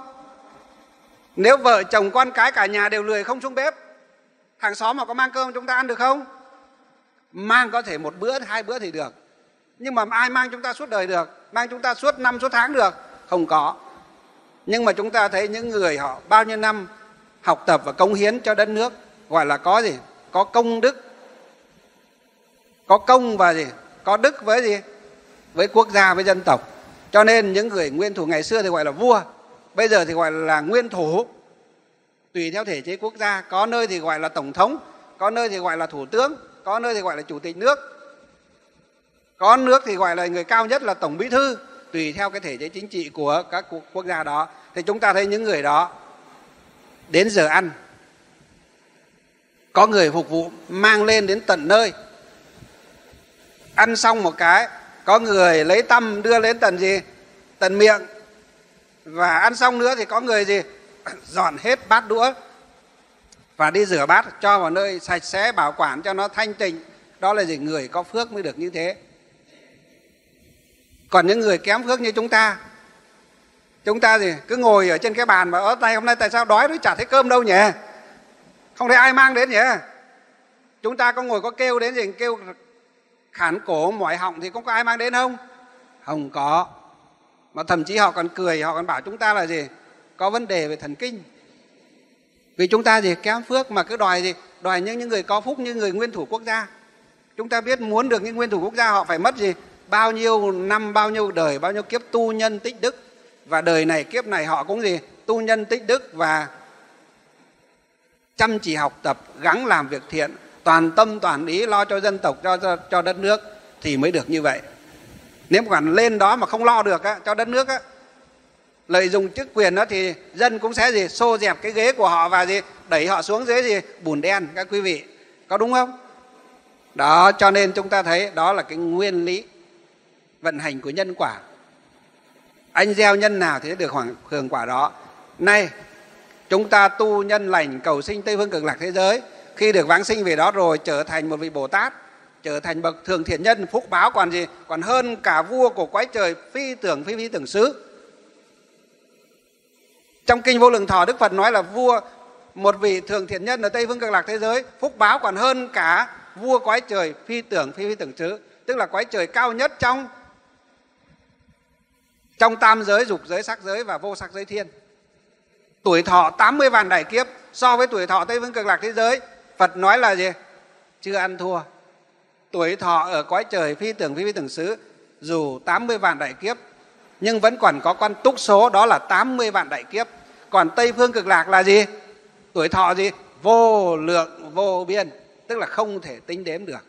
Nếu vợ chồng con cái cả nhà đều lười không xuống bếp, hàng xóm mà có mang cơm chúng ta ăn được không? Mang có thể một bữa, hai bữa thì được. Nhưng mà ai mang chúng ta suốt đời được? Mang chúng ta suốt năm, suốt tháng được? Không có. Nhưng mà chúng ta thấy những người họ bao nhiêu năm học tập và cống hiến cho đất nước, gọi là có gì? Có công đức. Có công và gì? Có đức với gì? Với quốc gia, với dân tộc. Cho nên những người nguyên thủ ngày xưa thì gọi là vua, bây giờ thì gọi là nguyên thủ. Tùy theo thể chế quốc gia, có nơi thì gọi là tổng thống, có nơi thì gọi là thủ tướng, có nơi thì gọi là chủ tịch nước, có nước thì gọi là người cao nhất là tổng bí thư, tùy theo cái thể chế chính trị của các quốc gia đó. Thì chúng ta thấy những người đó đến giờ ăn, có người phục vụ mang lên đến tận nơi. Ăn xong một cái, có người lấy tăm đưa lên tận gì? Tận miệng. Và ăn xong nữa thì có người gì? Dọn hết bát đũa và đi rửa bát, cho vào nơi sạch sẽ, bảo quản cho nó thanh tịnh. Đó là gì? Người có phước mới được như thế. Còn những người kém phước như chúng ta, chúng ta gì? Cứ ngồi ở trên cái bàn mà ở tay hôm nay tại sao đói rồi chả thấy cơm đâu nhỉ? Không thấy ai mang đến nhỉ? Chúng ta có ngồi có kêu đến gì? Kêu khản cổ mỏi họng thì không có ai mang đến không? Không có. Mà thậm chí họ còn cười, họ còn bảo chúng ta là gì? Có vấn đề về thần kinh. Vì chúng ta gì? Kém phước mà cứ đòi gì? Đòi những, những người có phúc như người nguyên thủ quốc gia. Chúng ta biết muốn được những nguyên thủ quốc gia họ phải mất gì? Bao nhiêu năm, bao nhiêu đời, bao nhiêu kiếp tu nhân tích đức. Và đời này, kiếp này họ cũng gì? Tu nhân tích đức và chăm chỉ học tập, gắng làm việc thiện, toàn tâm toàn ý lo cho dân tộc, cho, cho, cho đất nước thì mới được như vậy. Nếu mà còn lên đó mà không lo được á, cho đất nước á, lợi dụng chức quyền đó thì dân cũng sẽ gì? Xô dẹp cái ghế của họ và gì? Đẩy họ xuống dưới gì? Bùn đen các quý vị. Có đúng không? Đó, cho nên chúng ta thấy đó là cái nguyên lý vận hành của nhân quả. Anh gieo nhân nào thì được hưởng quả đó. Nay chúng ta tu nhân lành cầu sinh Tây Phương Cực Lạc thế giới, khi được vãng sinh về đó rồi trở thành một vị Bồ Tát, trở thành bậc thường thiện nhân, phúc báo còn gì? Còn hơn cả vua của cõi trời phi tưởng phi phi tưởng xứ. Trong kinh Vô Lượng Thọ, Đức Phật nói là vua, một vị thường thiện nhân ở Tây Phương Cực Lạc thế giới, phúc báo còn hơn cả vua cõi trời phi tưởng phi phi tưởng xứ, tức là cõi trời cao nhất trong trong tam giới, dục giới, sắc giới và vô sắc giới thiên. Tuổi thọ tám mươi vạn đại kiếp so với tuổi thọ Tây Phương Cực Lạc thế giới, Phật nói là gì? Chưa ăn thua. Tuổi thọ ở cõi trời phi tưởng phi phi tưởng xứ dù tám mươi vạn đại kiếp nhưng vẫn còn có con túc số, đó là tám mươi vạn đại kiếp. Còn Tây Phương Cực Lạc là gì? Tuổi thọ gì? Vô lượng vô biên, tức là không thể tính đếm được.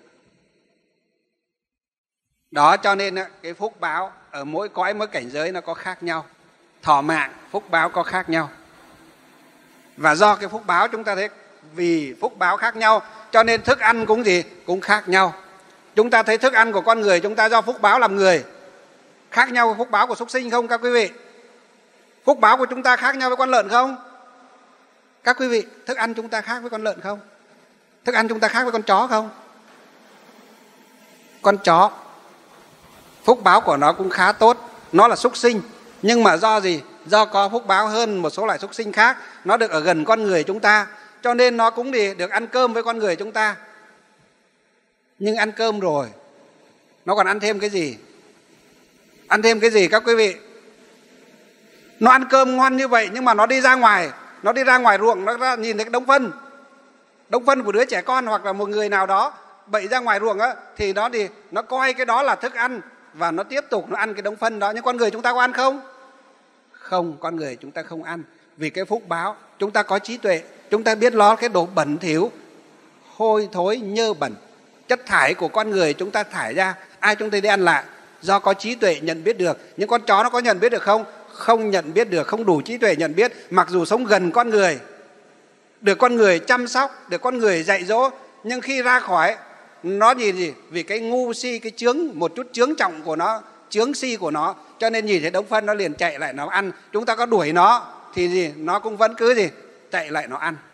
Đó, cho nên cái phúc báo ở mỗi cõi, mỗi cảnh giới nó có khác nhau. Thọ mạng, phúc báo có khác nhau. Và do cái phúc báo chúng ta thấy, vì phúc báo khác nhau cho nên thức ăn cũng gì? Cũng khác nhau. Chúng ta thấy thức ăn của con người chúng ta do phúc báo làm người khác nhau với phúc báo của súc sinh không các quý vị? Phúc báo của chúng ta khác nhau với con lợn không? Các quý vị, thức ăn chúng ta khác với con lợn không? Thức ăn chúng ta khác với con chó không? Con chó, phúc báo của nó cũng khá tốt, nó là súc sinh, nhưng mà do gì? Do có phúc báo hơn một số loại súc sinh khác, nó được ở gần con người chúng ta, cho nên nó cũng đi được ăn cơm với con người chúng ta. Nhưng ăn cơm rồi, nó còn ăn thêm cái gì? Ăn thêm cái gì các quý vị? Nó ăn cơm ngon như vậy, nhưng mà nó đi ra ngoài, nó đi ra ngoài ruộng, nó ra nhìn thấy cái đống phân, đống phân của đứa trẻ con hoặc là một người nào đó bậy ra ngoài ruộng á, thì nó đi, nó coi cái đó là thức ăn và nó tiếp tục nó ăn cái đống phân đó. Nhưng con người chúng ta có ăn không? Không, con người chúng ta không ăn. Vì cái phúc báo, chúng ta có trí tuệ, chúng ta biết nó cái độ bẩn thỉu, hôi thối, nhơ bẩn, chất thải của con người chúng ta thải ra, ai chúng ta đi ăn lại? Do có trí tuệ nhận biết được. Nhưng con chó nó có nhận biết được không? Không nhận biết được, không đủ trí tuệ nhận biết. Mặc dù sống gần con người, được con người chăm sóc, được con người dạy dỗ, nhưng khi ra khỏi, nó nhìn gì? Vì cái ngu si, cái chướng, một chút chướng trọng của nó, chướng si của nó, cho nên nhìn thấy đống phân nó liền chạy lại nó ăn. Chúng ta có đuổi nó thì gì? Nó cũng vẫn cứ gì? Chạy lại nó ăn.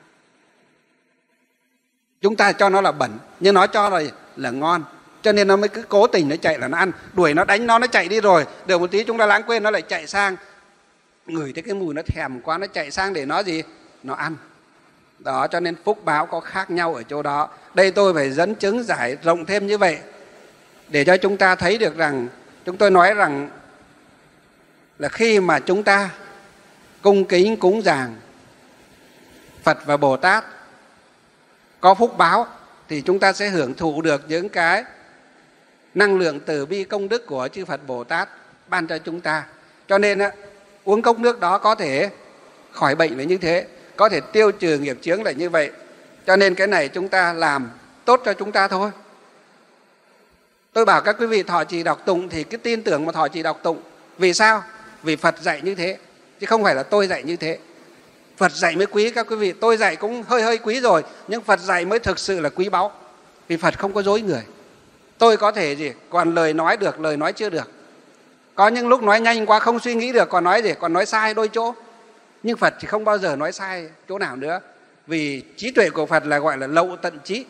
Chúng ta cho nó là bẩn, nhưng nó cho là, là ngon, cho nên nó mới cứ cố tình nó chạy là nó ăn. Đuổi nó, đánh nó, nó chạy đi rồi, được một tí chúng ta lãng quên, nó lại chạy sang, ngửi thấy cái mùi nó thèm quá, nó chạy sang để nó gì? Nó ăn. Đó, cho nên phúc báo có khác nhau ở chỗ đó. Đây tôi phải dẫn chứng giải rộng thêm như vậy để cho chúng ta thấy được rằng, chúng tôi nói rằng là khi mà chúng ta cung kính cúng dường Phật và Bồ Tát có phúc báo thì chúng ta sẽ hưởng thụ được những cái năng lượng từ bi công đức của chư Phật Bồ Tát ban cho chúng ta. Cho nên á, uống cốc nước đó có thể khỏi bệnh là như thế, có thể tiêu trừ nghiệp chướng là như vậy. Cho nên cái này chúng ta làm tốt cho chúng ta thôi. Tôi bảo các quý vị thọ trì đọc tụng thì cứ tin tưởng mà thọ trì đọc tụng. Vì sao? Vì Phật dạy như thế, chứ không phải là tôi dạy như thế. Phật dạy mới quý các quý vị. Tôi dạy cũng hơi hơi quý rồi, nhưng Phật dạy mới thực sự là quý báu. Vì Phật không có dối người. Tôi có thể gì? Còn lời nói được, lời nói chưa được. Có những lúc nói nhanh quá không suy nghĩ được, còn nói gì? Còn nói sai đôi chỗ. Nhưng Phật thì không bao giờ nói sai chỗ nào nữa. Vì trí tuệ của Phật là gọi là lậu tận trí.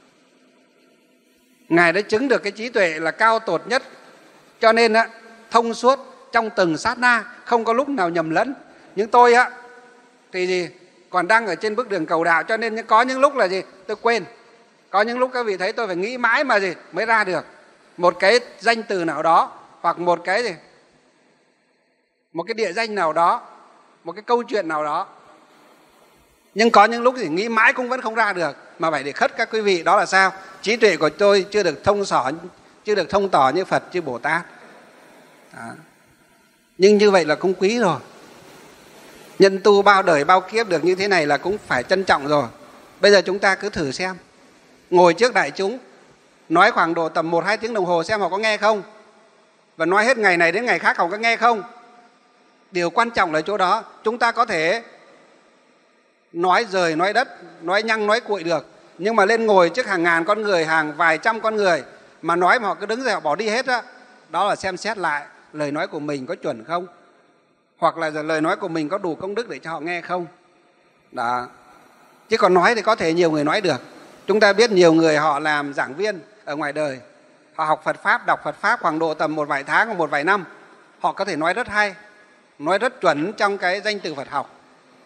Ngài đã chứng được cái trí tuệ là cao tột nhất. Cho nên á, thông suốt trong từng sát na, không có lúc nào nhầm lẫn. Nhưng tôi á, thì gì? Còn đang ở trên bước đường cầu đạo, cho nên có những lúc là gì? Tôi quên. Có những lúc các vị thấy tôi phải nghĩ mãi mà gì? Mới ra được một cái danh từ nào đó, hoặc một cái gì? Một cái địa danh nào đó, một cái câu chuyện nào đó. Nhưng có những lúc thì nghĩ mãi cũng vẫn không ra được, mà phải để khất các quý vị. Đó là sao? Trí tuệ của tôi chưa được thông xỏ, chưa được thông tỏ như Phật, như Bồ Tát. Đó. Nhưng như vậy là cũng quý rồi. Nhân tu bao đời bao kiếp được như thế này là cũng phải trân trọng rồi. Bây giờ chúng ta cứ thử xem, ngồi trước đại chúng, nói khoảng độ tầm một hai tiếng đồng hồ xem họ có nghe không, và nói hết ngày này đến ngày khác họ có nghe không. Điều quan trọng là chỗ đó. Chúng ta có thể nói rời, nói đất, nói nhăng, nói cuội được, nhưng mà lên ngồi trước hàng ngàn con người, hàng vài trăm con người mà nói mà họ cứ đứng dậy họ bỏ đi hết á, đó là xem xét lại lời nói của mình có chuẩn không, hoặc là lời nói của mình có đủ công đức để cho họ nghe không. Đó. Chứ còn nói thì có thể nhiều người nói được. Chúng ta biết nhiều người họ làm giảng viên ở ngoài đời, họ học Phật Pháp, đọc Phật Pháp khoảng độ tầm một vài tháng hoặc một vài năm, họ có thể nói rất hay, nói rất chuẩn trong cái danh từ Phật học,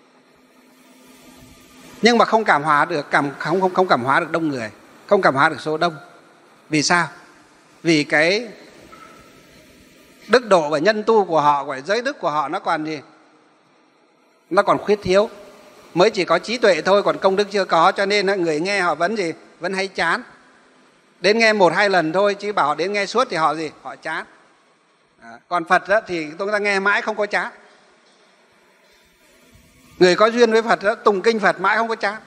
nhưng mà không cảm hóa được, cảm, không, không, không cảm hóa được đông người, không cảm hóa được số đông. Vì sao? Vì cái đức độ và nhân tu của họ, gọi giới đức của họ nó còn gì? Nó còn khuyết thiếu. Mới chỉ có trí tuệ thôi, còn công đức chưa có, cho nên người nghe họ vẫn gì? Vẫn hay chán. Đến nghe một hai lần thôi, chứ bảo đến nghe suốt thì họ gì? Họ chán. À, còn Phật đó, thì chúng ta nghe mãi không có chán. Người có duyên với Phật đó, tụng kinh Phật mãi không có chán.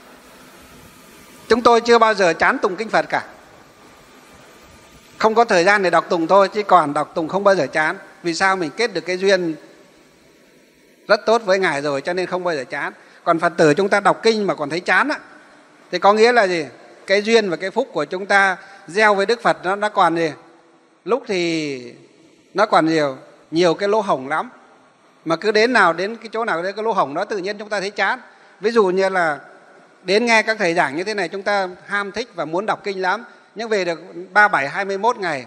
Chúng tôi chưa bao giờ chán tụng kinh Phật cả. Không có thời gian để đọc tụng thôi, chứ còn đọc tụng không bao giờ chán. Vì sao? Mình kết được cái duyên rất tốt với Ngài rồi, cho nên không bao giờ chán. Còn Phật tử chúng ta đọc kinh mà còn thấy chán á, thì có nghĩa là gì? Cái duyên và cái phúc của chúng ta gieo với Đức Phật nó, nó còn gì? Lúc thì nó còn nhiều, nhiều cái lỗ hổng lắm. Mà cứ đến nào, đến cái chỗ nào đến cái lỗ hổng đó tự nhiên chúng ta thấy chán. Ví dụ như là đến nghe các thầy giảng như thế này, chúng ta ham thích và muốn đọc kinh lắm, nhưng về được ba bảy hai mươi mốt ngày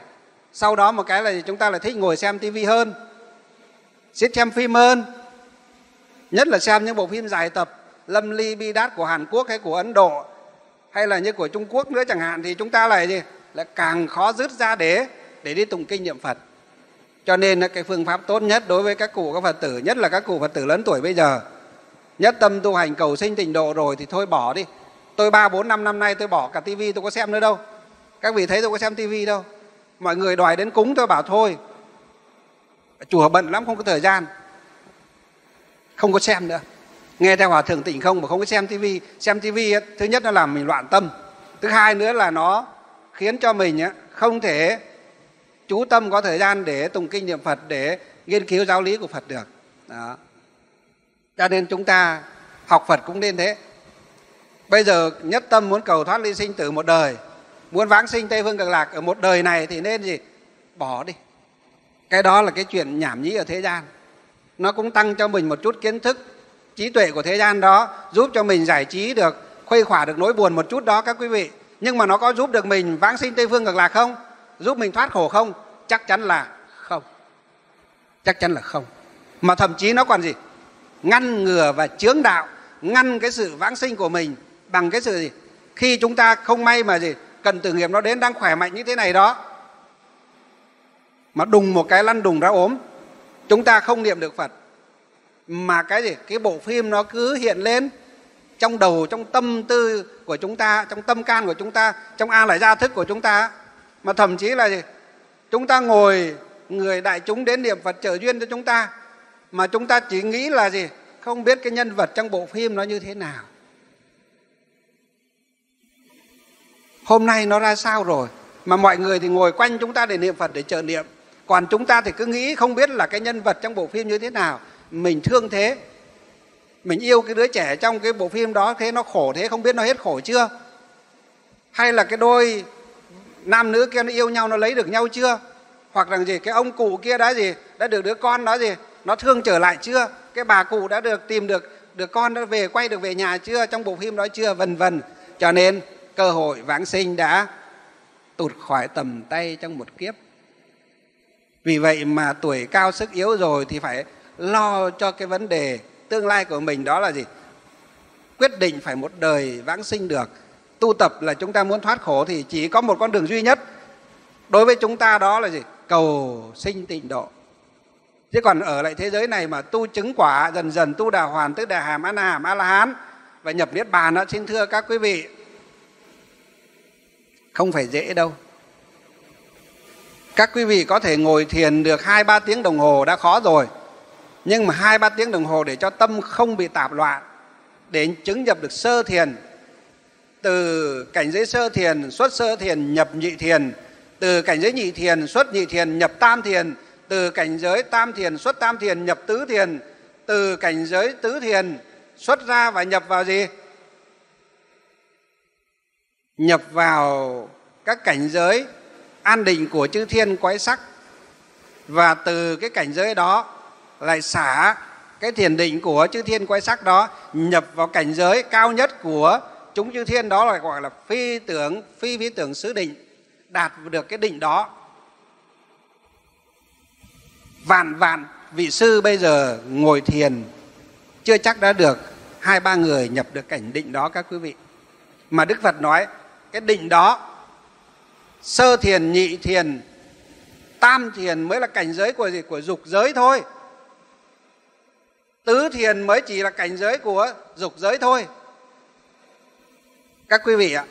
Sau đó một cái là chúng ta lại thích ngồi xem tivi hơn, thích xem phim hơn, nhất là xem những bộ phim dài tập lâm ly bi đát của Hàn Quốc hay của Ấn Độ hay là như của Trung Quốc nữa chẳng hạn, thì chúng ta lại gì lại càng khó dứt ra để để đi tụng kinh niệm Phật. Cho nên cái phương pháp tốt nhất đối với các cụ các Phật tử, nhất là các cụ Phật tử lớn tuổi bây giờ, nhất tâm tu hành cầu sinh tịnh độ rồi thì thôi bỏ đi. Tôi ba bốn năm năm nay tôi bỏ cả tivi, tôi có xem nữa đâu. Các vị thấy tôi có xem tivi đâu. Mọi người đòi đến cúng tôi bảo thôi, chùa bận lắm không có thời gian, không có xem nữa. Nghe theo Hòa Thượng Tịnh Không mà không có xem tivi. Xem tivi thứ nhất nó làm mình loạn tâm, thứ hai nữa là nó khiến cho mình không thể chú tâm có thời gian để tụng kinh niệm Phật, để nghiên cứu giáo lý của Phật được. Đó. Cho nên chúng ta học Phật cũng nên thế. Bây giờ nhất tâm muốn cầu thoát ly sinh tử một đời, muốn vãng sinh Tây Phương Cực Lạc ở một đời này thì nên gì? Bỏ đi. Cái đó là cái chuyện nhảm nhí ở thế gian. Nó cũng tăng cho mình một chút kiến thức, trí tuệ của thế gian đó, giúp cho mình giải trí được, khuây khỏa được nỗi buồn một chút đó các quý vị. Nhưng mà nó có giúp được mình vãng sinh Tây Phương Cực Lạc không? Giúp mình thoát khổ không? Chắc chắn là không. Chắc chắn là không. Mà thậm chí nó còn gì? Ngăn ngừa và chướng đạo, ngăn cái sự vãng sinh của mình bằng cái sự gì? Khi chúng ta không may mà gì? Cần tử nghiệp nó đến đang khỏe mạnh như thế này đó, mà đùng một cái lăn đùng ra ốm, chúng ta không niệm được Phật, mà cái gì? Cái bộ phim nó cứ hiện lên trong đầu, trong tâm tư của chúng ta, trong tâm can của chúng ta, trong a lại gia thức của chúng ta. Mà thậm chí là gì? Chúng ta ngồi, người đại chúng đến niệm Phật trợ duyên cho chúng ta, mà chúng ta chỉ nghĩ là gì? Không biết cái nhân vật trong bộ phim nó như thế nào, hôm nay nó ra sao rồi. Mà mọi người thì ngồi quanh chúng ta để niệm Phật, để trợ niệm. Còn chúng ta thì cứ nghĩ không biết là cái nhân vật trong bộ phim như thế nào. Mình thương thế, mình yêu cái đứa trẻ trong cái bộ phim đó, thế nó khổ thế, không biết nó hết khổ chưa? Hay là cái đôi nam nữ kia nó yêu nhau, nó lấy được nhau chưa? Hoặc là gì, cái ông cụ kia đã gì, đã được đứa con đó gì, nó thương trở lại chưa? Cái bà cụ đã được tìm được được con đã về, quay được về nhà chưa, trong bộ phim đó chưa, vân vân. Cho nên cơ hội vãng sinh đã tụt khỏi tầm tay trong một kiếp. Vì vậy mà tuổi cao sức yếu rồi thì phải lo cho cái vấn đề tương lai của mình, đó là gì? Quyết định phải một đời vãng sinh được. Tu tập là chúng ta muốn thoát khổ thì chỉ có một con đường duy nhất đối với chúng ta, đó là gì? Cầu sinh tịnh độ. Chứ còn ở lại thế giới này mà tu chứng quả, dần dần tu đà hoàn, tức đà hàm, a na hàm, a la hán và nhập niết bàn đó, xin thưa các quý vị, không phải dễ đâu. Các quý vị có thể ngồi thiền được hai ba tiếng đồng hồ đã khó rồi, nhưng mà hai ba tiếng đồng hồ để cho tâm không bị tạp loạn, để chứng nhập được sơ thiền, từ cảnh giới sơ thiền xuất sơ thiền nhập nhị thiền, từ cảnh giới nhị thiền xuất nhị thiền nhập tam thiền, từ cảnh giới tam thiền xuất tam thiền nhập tứ thiền, từ cảnh giới tứ thiền xuất ra và nhập vào gì? Nhập vào các cảnh giới an định của chư thiên quái sắc. Và từ cái cảnh giới đó lại xả cái thiền định của chư thiên quái sắc đó, nhập vào cảnh giới cao nhất của chúng chư thiên, đó là gọi là phi tưởng, phi phi tưởng xứ định. Đạt được cái định đó, vạn vạn vị sư bây giờ ngồi thiền chưa chắc đã được hai ba người nhập được cảnh định đó các quý vị. Mà Đức Phật nói cái định đó, sơ thiền, nhị thiền, tam thiền mới là cảnh giới của gì? Của dục giới thôi. Tứ thiền mới chỉ là cảnh giới của dục giới thôi. Các quý vị ạ,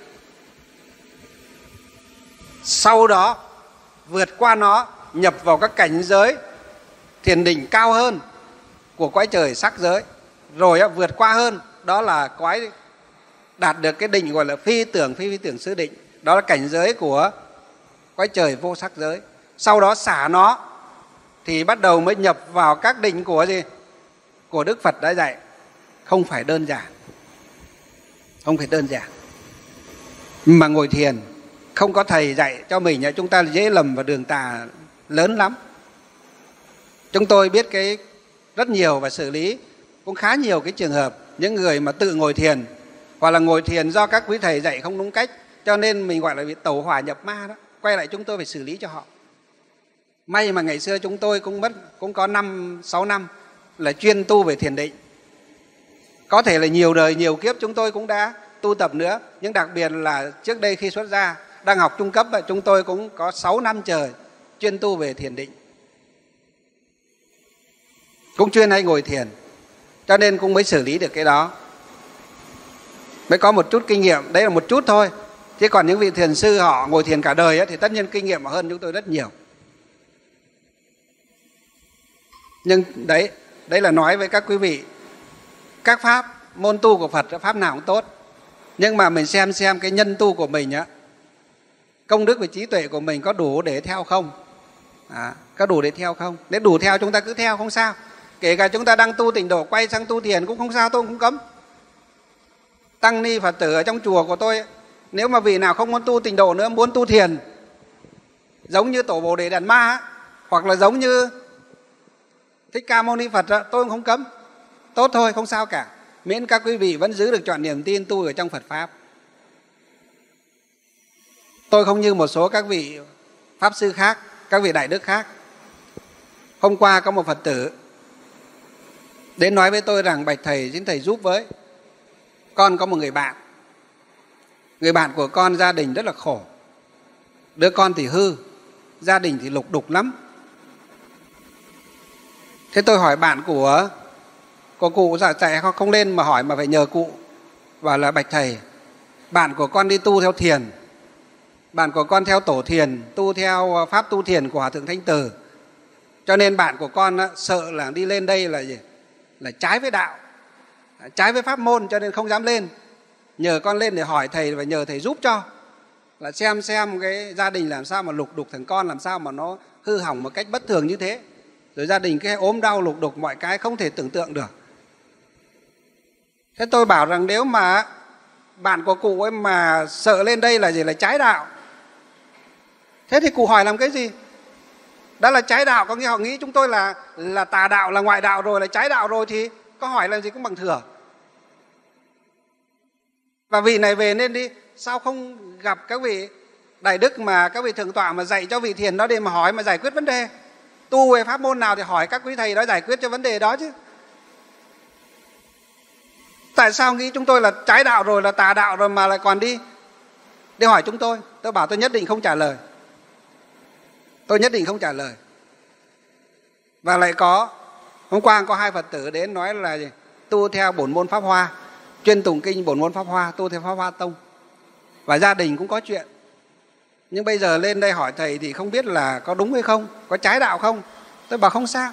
sau đó vượt qua nó, nhập vào các cảnh giới thiền định cao hơn của cõi trời sắc giới, rồi vượt qua hơn, đó là cõi đạt được cái định gọi là phi tưởng, phi phi tưởng xứ định, đó là cảnh giới của cõi trời vô sắc giới. Sau đó xả nó thì bắt đầu mới nhập vào các định của gì? Của Đức Phật đã dạy. Không phải đơn giản, không phải đơn giản. Mà ngồi thiền không có thầy dạy cho mình, chúng ta dễ lầm vào đường tà lớn lắm. Chúng tôi biết cái rất nhiều và xử lý cũng khá nhiều cái trường hợp những người mà tự ngồi thiền, hoặc là ngồi thiền do các quý thầy dạy không đúng cách, cho nên mình gọi là bị tẩu hỏa nhập ma đó. Quay lại chúng tôi phải xử lý cho họ. May mà ngày xưa chúng tôi cũng mất cũng có năm sáu năm là chuyên tu về thiền định. Có thể là nhiều đời nhiều kiếp chúng tôi cũng đã tu tập nữa, nhưng đặc biệt là trước đây khi xuất gia đang học trung cấp chúng tôi cũng có sáu năm trời chuyên tu về thiền định, cũng chuyên hay ngồi thiền, cho nên cũng mới xử lý được cái đó, mới có một chút kinh nghiệm. Đấy là một chút thôi, chứ còn những vị thiền sư họ ngồi thiền cả đời ấy, thì tất nhiên kinh nghiệm họ hơn chúng tôi rất nhiều. Nhưng đấy đấy là nói với các quý vị, các pháp môn tu của Phật pháp nào cũng tốt, nhưng mà mình xem xem cái nhân tu của mình á, công đức và trí tuệ của mình có đủ để theo không, à, có đủ để theo không. Nếu đủ theo chúng ta cứ theo không sao, kể cả chúng ta đang tu tịnh độ quay sang tu thiền cũng không sao, tôi cũng cấm. Tăng ni Phật tử ở trong chùa của tôi, nếu mà vị nào không muốn tu tịnh độ nữa, muốn tu thiền giống như tổ Bồ Đề Đạt Ma hoặc là giống như Thích Ca Mâu Ni Phật, tôi cũng không cấm, tốt thôi, không sao cả, miễn các quý vị vẫn giữ được trọn niềm tin tu ở trong Phật pháp. Tôi không như một số các vị pháp sư khác, các vị đại đức khác. Hôm qua có một Phật tử đến nói với tôi rằng: bạch thầy, xin thầy giúp với, con có một người bạn, người bạn của con gia đình rất là khổ, đứa con thì hư, gia đình thì lục đục lắm. Thế tôi hỏi bạn của của cụ, dạ chạy không lên mà hỏi mà phải nhờ cụ, bảo là: bạch thầy, bạn của con đi tu theo thiền, bạn của con theo tổ thiền, tu theo pháp tu thiền của Hòa Thượng Thanh Từ, cho nên bạn của con á, sợ là đi lên đây là gì? Là trái với đạo, trái với pháp môn, cho nên không dám lên. Nhờ con lên để hỏi thầy và nhờ thầy giúp cho, là xem xem cái gia đình làm sao mà lục đục, thằng con làm sao mà nó hư hỏng một cách bất thường như thế, rồi gia đình cái ốm đau lục đục mọi cái không thể tưởng tượng được. Thế tôi bảo rằng nếu mà bạn của cụ ấy mà sợ lên đây là gì? Là trái đạo. Thế thì cụ hỏi làm cái gì? Đó là trái đạo, có nghĩa họ nghĩ chúng tôi là là tà đạo, là ngoại đạo rồi, là trái đạo rồi, thì có hỏi làm gì cũng bằng thừa. Và vị này về nên đi, sao không gặp các vị đại đức mà các vị thượng tọa mà dạy cho vị thiền đó để mà hỏi mà giải quyết vấn đề. Tu về pháp môn nào thì hỏi các quý thầy đó giải quyết cho vấn đề đó chứ. Tại sao nghĩ chúng tôi là trái đạo rồi, là tà đạo rồi mà lại còn đi đi hỏi chúng tôi? Tôi bảo tôi nhất định không trả lời. Tôi nhất định không trả lời. Và lại có, hôm qua có hai Phật tử đến nói là gì? Tu theo bổn môn Pháp Hoa, chuyên tụng kinh bổn môn Pháp Hoa, tu theo Pháp Hoa Tông. Và gia đình cũng có chuyện. Nhưng bây giờ lên đây hỏi thầy thì không biết là có đúng hay không, có trái đạo không? Tôi bảo không sao.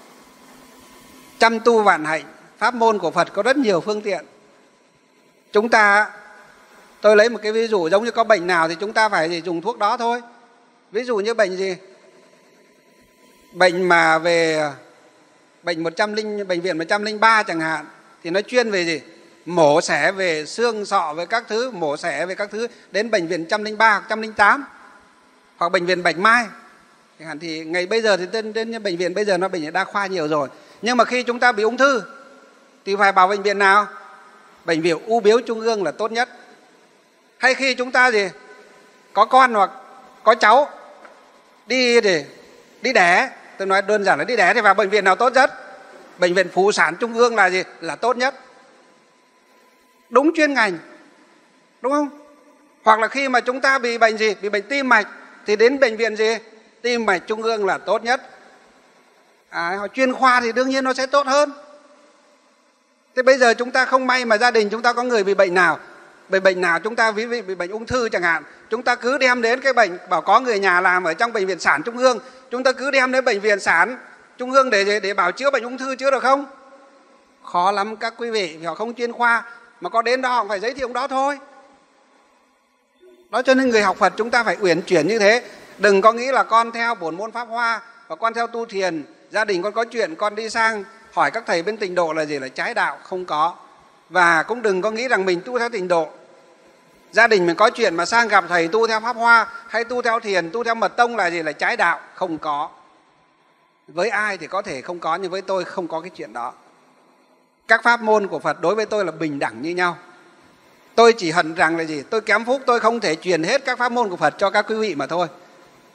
Chăm tu vạn hạnh, pháp môn của Phật có rất nhiều phương tiện. Chúng ta, tôi lấy một cái ví dụ, giống như có bệnh nào thì chúng ta phải gì? Dùng thuốc đó thôi. Ví dụ như bệnh gì? Bệnh mà về bệnh một trăm linh, bệnh viện một trăm linh ba chẳng hạn, thì nó chuyên về gì? Mổ xẻ về xương sọ, về các thứ, mổ xẻ về các thứ, đến bệnh viện một trăm linh ba hoặc một trăm linh tám, hoặc bệnh viện Bạch Mai chẳng hạn. Thì ngày bây giờ thì đến, đến bệnh viện bây giờ nó bệnh viện đa khoa nhiều rồi. Nhưng mà khi chúng ta bị ung thư thì phải vào bệnh viện nào? Bệnh viện U Bướu Trung ương là tốt nhất. Hay khi chúng ta gì? Có con hoặc có cháu đi để đi đẻ, tôi nói đơn giản là đi đẻ, thì vào bệnh viện nào tốt nhất? Bệnh viện Phụ sản Trung ương là gì? Là tốt nhất. Đúng chuyên ngành, đúng không? Hoặc là khi mà chúng ta bị bệnh gì? Bị bệnh tim mạch thì đến bệnh viện gì? Tim mạch Trung ương là tốt nhất. À, họ chuyên khoa thì đương nhiên nó sẽ tốt hơn. Thế bây giờ chúng ta không may mà gia đình chúng ta có người bị bệnh nào, bị bệnh nào chúng ta ví dụ bị bệnh ung thư chẳng hạn, chúng ta cứ đem đến cái bệnh, bảo có người nhà làm ở trong bệnh viện sản Trung ương, chúng ta cứ đem đến bệnh viện sản Trung ương để để bảo chữa bệnh ung thư, chữa được không? Khó lắm các quý vị, vì họ không chuyên khoa, mà có đến đó họ phải giới thiệu đó thôi. Đó, cho nên người học Phật chúng ta phải uyển chuyển như thế. Đừng có nghĩ là con theo bổn môn Pháp Hoa và con theo tu thiền, gia đình con có chuyện con đi sang hỏi các thầy bên Tịnh Độ là gì? Là trái đạo, không có. Và cũng đừng có nghĩ rằng mình tu theo Tịnh Độ, gia đình mình có chuyện mà sang gặp thầy tu theo Pháp Hoa hay tu theo thiền, tu theo Mật Tông là gì? Là trái đạo, không có. Với ai thì có thể không có, nhưng với tôi không có cái chuyện đó. Các pháp môn của Phật đối với tôi là bình đẳng như nhau. Tôi chỉ hận rằng là gì? Tôi kém phúc, tôi không thể truyền hết các pháp môn của Phật cho các quý vị mà thôi.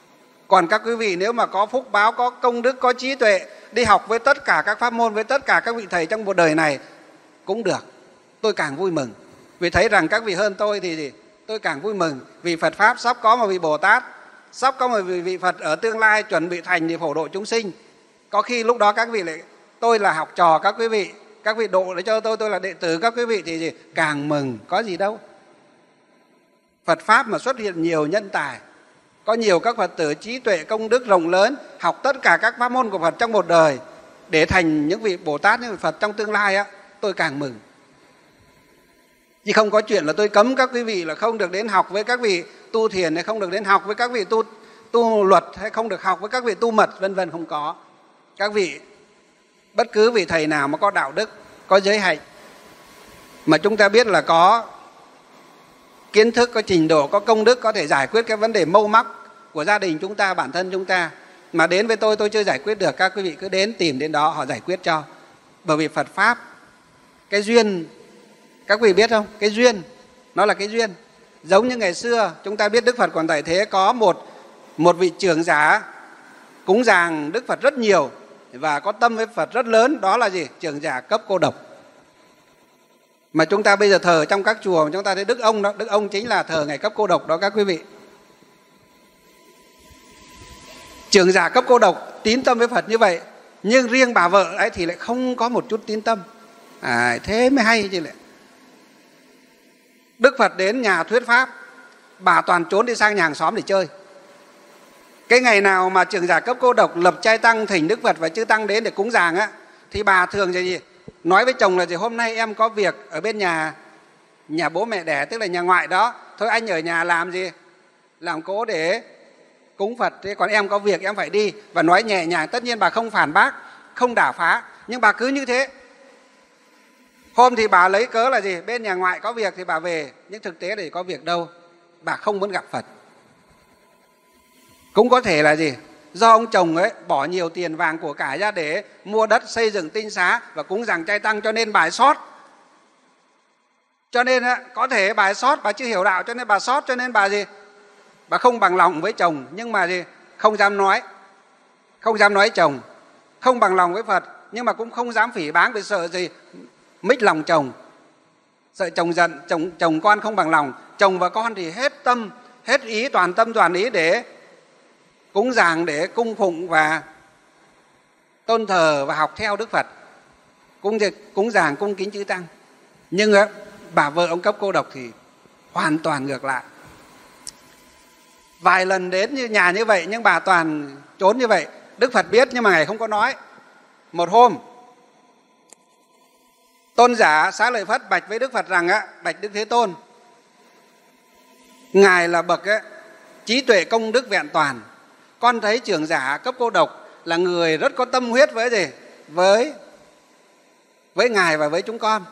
Còn các quý vị nếu mà có phúc báo, có công đức, có trí tuệ, đi học với tất cả các pháp môn, với tất cả các vị thầy trong một đời này cũng được, tôi càng vui mừng. Vì thấy rằng các vị hơn tôi thì gì? Tôi càng vui mừng. Vì Phật Pháp sắp có một vị Bồ Tát, sắp có một vị Phật ở tương lai chuẩn bị thành để phổ độ chúng sinh. Có khi lúc đó các vị lại, tôi là học trò các quý vị, các vị độ để cho tôi, tôi là đệ tử các quý vị thì gì? Càng mừng, có gì đâu. Phật Pháp mà xuất hiện nhiều nhân tài, có nhiều các Phật tử trí tuệ công đức rộng lớn, học tất cả các pháp môn của Phật trong một đời để thành những vị Bồ Tát, những vị Phật trong tương lai á, tôi càng mừng. Chứ không có chuyện là tôi cấm các quý vị là không được đến học với các vị tu thiền, hay không được đến học với các vị tu, tu luật, hay không được học với các vị tu mật, vân vân, không có. Các vị, bất cứ vị thầy nào mà có đạo đức, có giới hạnh, mà chúng ta biết là có kiến thức, có trình độ, có công đức, có thể giải quyết cái vấn đề mâu mắc của gia đình chúng ta, bản thân chúng ta, mà đến với tôi, tôi chưa giải quyết được, các quý vị cứ đến tìm đến đó, họ giải quyết cho. Bởi vì Phật Pháp, cái duyên, các quý vị biết không? Cái duyên, nó là cái duyên. Giống như ngày xưa, chúng ta biết Đức Phật còn tại thế có một, một vị trưởng giả cúng dường Đức Phật rất nhiều và có tâm với Phật rất lớn, đó là gì? Trưởng giả cấp Cô Độc. Mà chúng ta bây giờ thờ trong các chùa, chúng ta thấy Đức Ông đó, Đức Ông chính là thờ ngày cấp Cô Độc đó các quý vị. Trưởng giả cấp Cô Độc tín tâm với Phật như vậy, nhưng riêng bà vợ ấy thì lại không có một chút tín tâm. À, thế mới hay chứ lại. Đức Phật đến nhà thuyết pháp, bà toàn trốn đi sang nhà hàng xóm để chơi. Cái ngày nào mà trưởng giả cấp Cô Độc lập trai tăng thỉnh Đức Phật và chư tăng đến để cúng dường á, thì bà thường là gì? Nói với chồng là gì? Hôm nay em có việc ở bên nhà nhà bố mẹ đẻ, tức là nhà ngoại đó. Thôi anh ở nhà làm gì? Làm cố để cúng Phật. Thế còn em có việc em phải đi. Và nói nhẹ nhàng, tất nhiên bà không phản bác, không đả phá, nhưng bà cứ như thế. Hôm thì bà lấy cớ là gì? Bên nhà ngoại có việc thì bà về, nhưng thực tế thì có việc đâu. Bà không muốn gặp Phật. Cũng có thể là gì? Do ông chồng ấy bỏ nhiều tiền vàng của cải ra để mua đất xây dựng tinh xá và cúng dường trai tăng, cho nên bà ấy sót. Cho nên có thể bà ấy sót, bà chưa hiểu đạo cho nên bà sót, cho nên bà gì? Bà không bằng lòng với chồng, nhưng mà gì? Không dám nói. Không dám nói chồng. Không bằng lòng với Phật, nhưng mà cũng không dám phỉ báng vì sợ gì? Mích lòng chồng. Sợ chồng giận, chồng, chồng con không bằng lòng. Chồng và con thì hết tâm, hết ý, toàn tâm toàn ý để cúng dường, để cung phụng và tôn thờ và học theo Đức Phật, cúng, cúng dường, cung kính chư tăng. Nhưng bà vợ ông cấp Cô Độc thì hoàn toàn ngược lại. Vài lần đến như nhà như vậy nhưng bà toàn trốn như vậy. Đức Phật biết nhưng mà Ngài không có nói. Một hôm, tôn giả Xá Lợi Phất bạch với Đức Phật rằng, bạch Đức Thế Tôn, Ngài là bậc ấy, trí tuệ công đức vẹn toàn. Con thấy trưởng giả cấp Cô Độc là người rất có tâm huyết với gì? Với, với Ngài và với chúng con.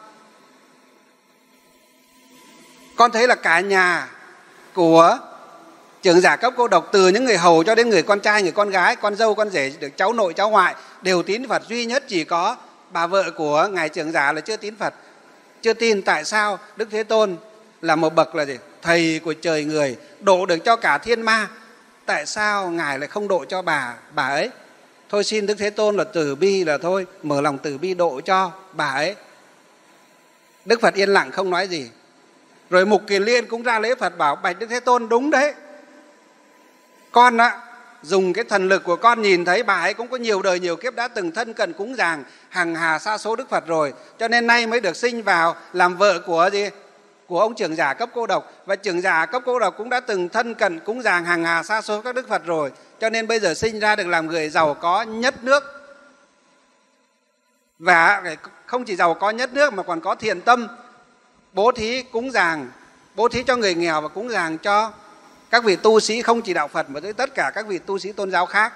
Con thấy là cả nhà của trưởng giả cấp Cô Độc, từ những người hầu cho đến người con trai, người con gái, con dâu, con rể, được cháu nội, cháu ngoại, đều tín Phật. Duy nhất chỉ có bà vợ của Ngài trưởng giả là chưa tín Phật. Chưa tin. Tại sao? Đức Thế Tôn là một bậc là gì? Thầy của trời người, độ được cho cả thiên ma. Tại sao Ngài lại không độ cho bà bà ấy? Thôi xin Đức Thế Tôn là từ bi là thôi, mở lòng từ bi độ cho bà ấy. Đức Phật yên lặng không nói gì. Rồi Mục Kiền Liên cũng ra lễ Phật bảo, bạch Đức Thế Tôn, đúng đấy. Con á, dùng cái thần lực của con nhìn thấy bà ấy cũng có nhiều đời nhiều kiếp đã từng thân cận cúng dường hằng hà sa số Đức Phật rồi, cho nên nay mới được sinh vào làm vợ của gì? Của ông trưởng giả cấp Cô Độc. Và trưởng giả cấp Cô Độc cũng đã từng thân cận cúng dường hàng hà sa số các Đức Phật rồi, cho nên bây giờ sinh ra được làm người giàu có nhất nước. Và không chỉ giàu có nhất nước mà còn có thiện tâm, bố thí cúng dường, bố thí cho người nghèo và cúng dường cho các vị tu sĩ không chỉ đạo Phật mà tới tất cả các vị tu sĩ tôn giáo khác.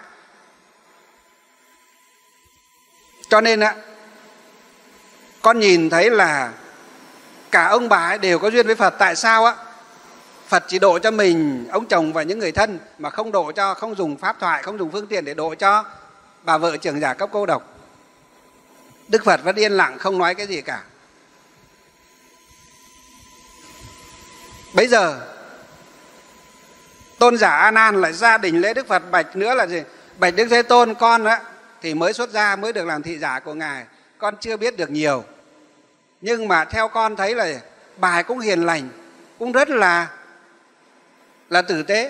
Cho nên á, con nhìn thấy là cả ông bà ấy đều có duyên với Phật. Tại sao á? Phật chỉ độ cho mình, ông chồng và những người thân, mà không độ cho, không dùng pháp thoại, không dùng phương tiện để độ cho bà vợ trưởng giả cấp Cô Độc. Đức Phật vẫn yên lặng không nói cái gì cả. Bây giờ tôn giả A Nan lại ra đỉnh lễ Đức Phật bạch nữa là gì? Bạch Đức Thế Tôn, con á thì mới xuất gia, mới được làm thị giả của ngài, con chưa biết được nhiều, nhưng mà theo con thấy là bà ấy cũng hiền lành, cũng rất là là tử tế.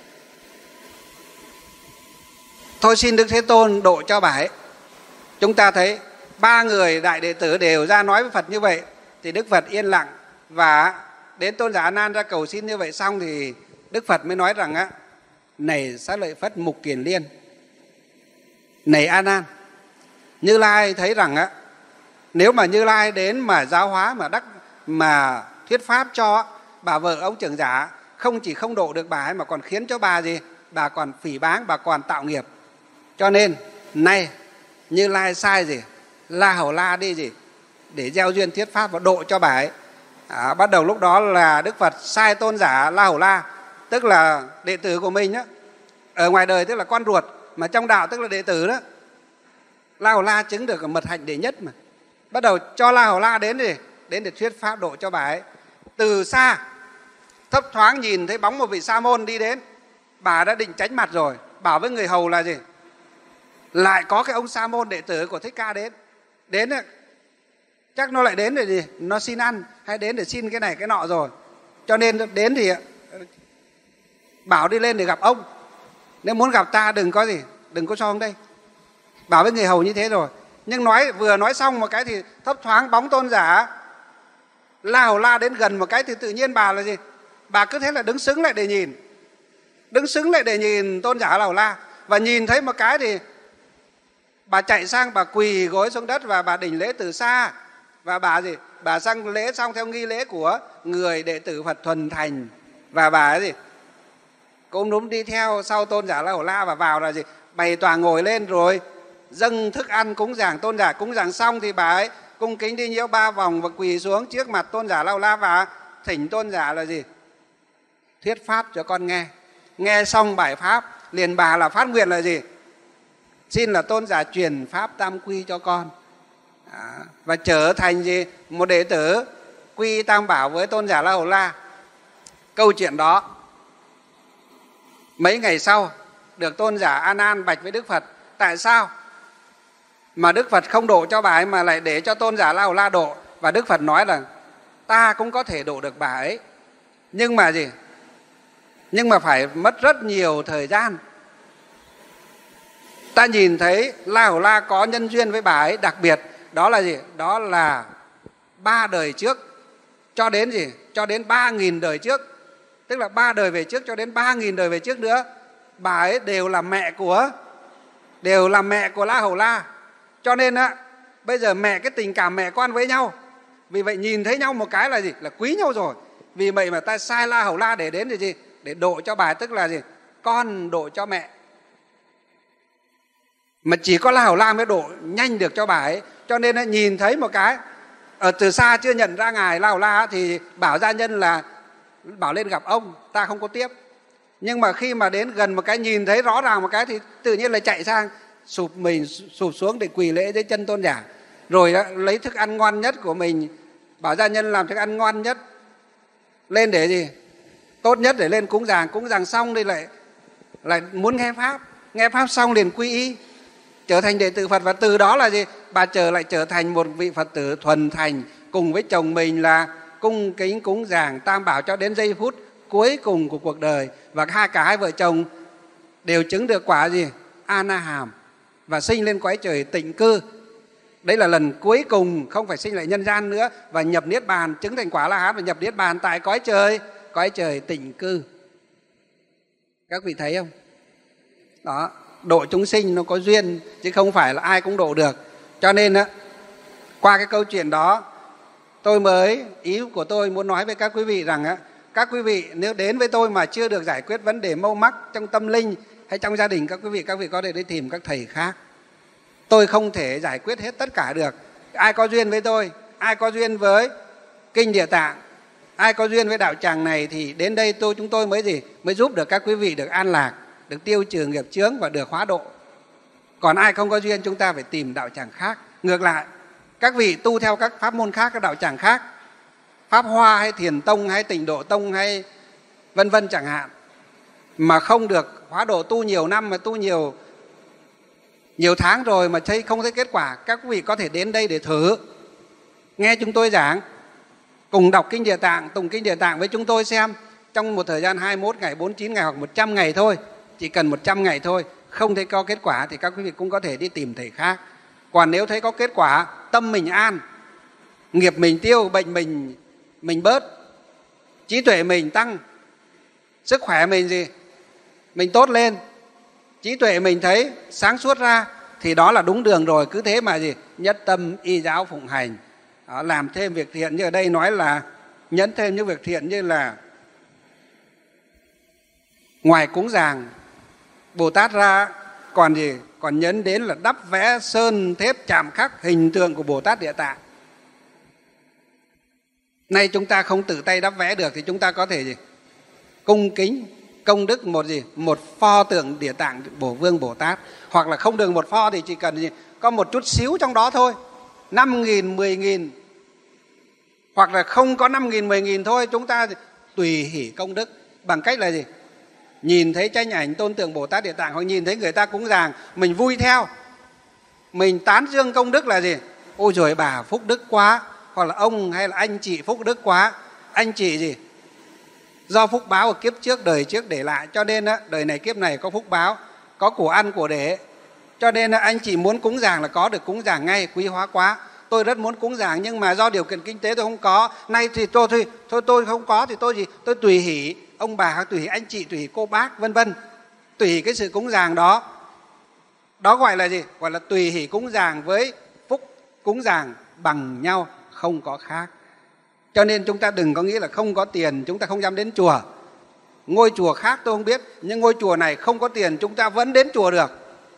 Thôi xin Đức Thế Tôn độ cho bà ấy. Chúng ta thấy ba người đại đệ tử đều ra nói với Phật như vậy, thì Đức Phật yên lặng, và đến tôn giả A Nan ra cầu xin như vậy xong thì Đức Phật mới nói rằng á: này Xá Lợi Phất Mục Kiền Liên, này A Nan, Như Lai thấy rằng á, nếu mà Như Lai đến mà giáo hóa, mà đắc, mà thuyết pháp cho bà vợ ông trưởng giả, không chỉ không độ được bà ấy mà còn khiến cho bà gì? Bà còn phỉ báng, bà còn tạo nghiệp. Cho nên nay Như Lai sai gì? La Hầu La đi gì? Để gieo duyên thuyết pháp và độ cho bà ấy. À, bắt đầu lúc đó là Đức Phật sai tôn giả La Hầu La, tức là đệ tử của mình đó. Ở ngoài đời tức là con ruột, mà trong đạo tức là đệ tử đó. La Hầu La chứng được mật hạnh đệ nhất mà. Bắt đầu cho La Hầu La đến để, đến để thuyết pháp độ cho bà ấy. Từ xa thấp thoáng nhìn thấy bóng một vị sa môn đi đến, bà đã định tránh mặt rồi, bảo với người hầu là gì? Lại có cái ông sa môn đệ tử của Thích Ca đến. Đến chắc nó lại đến để gì? Nó xin ăn hay đến để xin cái này cái nọ rồi. Cho nên đến thì bảo đi lên để gặp ông. Nếu muốn gặp ta đừng có gì, đừng có cho ông đây. Bảo với người hầu như thế rồi. Nhưng nói vừa nói xong một cái thì thấp thoáng bóng tôn giả La Hầu La đến gần một cái thì tự nhiên bà là gì? Bà cứ thế là đứng xứng lại để nhìn. Đứng xứng lại để nhìn tôn giả La Hầu La. Và nhìn thấy một cái thì bà chạy sang, bà quỳ gối xuống đất và bà đỉnh lễ từ xa. Và bà gì? Bà sang lễ xong theo nghi lễ của người đệ tử Phật thuần thành. Và bà ấy gì? Cũng đúng đi theo sau tôn giả La Hầu La và vào là gì? Bày tòa ngồi lên rồi dâng thức ăn cúng dường. Tôn giả cúng dường xong thì bà ấy cung kính đi nhiễu ba vòng và quỳ xuống trước mặt tôn giả La Hầu La và thỉnh tôn giả là gì? Thuyết pháp cho con nghe. Nghe xong bài pháp liền bà là phát nguyện là gì? Xin là tôn giả truyền pháp tam quy cho con. À, và trở thành gì? Một đệ tử quy tam bảo với tôn giả La Hầu La. Câu chuyện đó mấy ngày sau được tôn giả A Nan bạch với Đức Phật: tại sao mà Đức Phật không độ cho bà ấy mà lại để cho tôn giả La Hầu La độ? Và Đức Phật nói là ta cũng có thể độ được bà ấy, nhưng mà gì? Nhưng mà phải mất rất nhiều thời gian. Ta nhìn thấy La Hầu La có nhân duyên với bà ấy đặc biệt, đó là gì? Đó là ba đời trước cho đến gì? Cho đến ba nghìn đời trước. Tức là ba đời về trước cho đến ba nghìn đời về trước nữa, bà ấy đều là mẹ của đều là mẹ của La Hầu La. Cho nên á, bây giờ mẹ cái tình cảm mẹ con với nhau, vì vậy nhìn thấy nhau một cái là gì? Là quý nhau rồi. Vì vậy mà ta sai La Hầu La để đến để gì? Để độ cho bà ấy, tức là gì? Con độ cho mẹ. Mà chỉ có La Hầu La mới độ nhanh được cho bà ấy. Cho nên á, nhìn thấy một cái ở từ xa chưa nhận ra ngài La Hầu La thì bảo gia nhân là bảo lên gặp ông, ta không có tiếp. Nhưng mà khi mà đến gần một cái nhìn thấy rõ ràng một cái thì tự nhiên là chạy sang sụp mình sụp xuống để quỳ lễ dưới chân tôn giả. Rồi đó, lấy thức ăn ngon nhất của mình, bảo gia nhân làm thức ăn ngon nhất lên để gì? Tốt nhất để lên cúng dường. Cúng dường xong thì lại lại muốn nghe pháp. Nghe pháp xong liền quy y, trở thành đệ tử Phật. Và từ đó là gì? Bà trở lại trở thành một vị Phật tử thuần thành, cùng với chồng mình là cung kính cúng dường tam bảo cho đến giây phút cuối cùng của cuộc đời. Và hai cả hai vợ chồng đều chứng được quả gì? A Na Hàm, và sinh lên cõi trời tịnh cư. Đấy là lần cuối cùng không phải sinh lại nhân gian nữa, và nhập niết bàn, chứng thành quả La Hán và nhập niết bàn tại cõi trời cõi trời tịnh cư. Các vị thấy không? Đó, độ chúng sinh nó có duyên chứ không phải là ai cũng độ được. Cho nên á, qua cái câu chuyện đó, tôi mới ý của tôi muốn nói với các quý vị rằng á, các quý vị nếu đến với tôi mà chưa được giải quyết vấn đề mâu mắc trong tâm linh hay trong gia đình các quý vị, các vị có thể đi tìm các thầy khác. Tôi không thể giải quyết hết tất cả được. Ai có duyên với tôi, ai có duyên với Kinh Địa Tạng, ai có duyên với đạo tràng này thì đến đây tôi chúng tôi mới gì? Mới giúp được các quý vị được an lạc, được tiêu trừ nghiệp chướng và được hóa độ. Còn ai không có duyên chúng ta phải tìm đạo tràng khác. Ngược lại, các vị tu theo các pháp môn khác, các đạo tràng khác, Pháp Hoa hay Thiền Tông hay Tịnh Độ Tông hay vân vân chẳng hạn, mà không được hóa độ, tu nhiều năm mà tu nhiều nhiều tháng rồi mà thấy không thấy kết quả, các quý vị có thể đến đây để thử, nghe chúng tôi giảng, cùng đọc Kinh Địa Tạng, tụng Kinh Địa Tạng với chúng tôi xem. Trong một thời gian hai mươi mốt ngày, bốn mươi chín ngày hoặc một trăm ngày thôi, chỉ cần một trăm ngày thôi, không thấy có kết quả thì các quý vị cũng có thể đi tìm thầy khác. Còn nếu thấy có kết quả, tâm mình an, nghiệp mình tiêu, bệnh mình mình bớt, trí tuệ mình tăng, sức khỏe mình gì mình tốt lên, trí tuệ mình thấy sáng suốt ra, thì đó là đúng đường rồi. Cứ thế mà gì nhất tâm y giáo phụng hành, đó, làm thêm việc thiện. Như ở đây nói là nhẫn thêm những việc thiện, như là ngoài cúng dường Bồ Tát ra còn gì, còn nhấn đến là đắp vẽ sơn thép chạm khắc hình tượng của Bồ Tát Địa Tạng. Nay chúng ta không tự tay đắp vẽ được thì chúng ta có thể gì cung kính công đức một gì một pho tượng Địa Tạng Bổ Vương Bồ Tát, hoặc là không được một pho thì chỉ cần gì có một chút xíu trong đó thôi, năm nghìn, mười nghìn, hoặc là không có năm nghìn, mười nghìn thôi, chúng ta tùy hỷ công đức bằng cách là gì nhìn thấy tranh ảnh tôn tượng Bồ Tát Địa Tạng, hoặc nhìn thấy người ta cúng dường mình vui theo, mình tán dương công đức là gì ôi rồi bà phúc đức quá, hoặc là ông hay là anh chị phúc đức quá, anh chị gì do phúc báo của kiếp trước, đời trước để lại, cho nên đời này kiếp này có phúc báo, có của ăn của để, cho nên anh chị muốn cúng dường là có được cúng dường ngay, quý hóa quá. Tôi rất muốn cúng dường nhưng mà do điều kiện kinh tế tôi không có, nay thì tôi thôi, thôi tôi không có thì tôi gì tôi tùy hỷ ông bà, hoặc tùy hỷ anh chị, tùy hỷ cô bác, vân vân, tùy hỷ cái sự cúng dường đó. Đó gọi là gì gọi là tùy hỷ cúng dường với phúc cúng dường bằng nhau, không có khác. Cho nên chúng ta đừng có nghĩ là không có tiền chúng ta không dám đến chùa. Ngôi chùa khác tôi không biết, nhưng ngôi chùa này không có tiền chúng ta vẫn đến chùa được.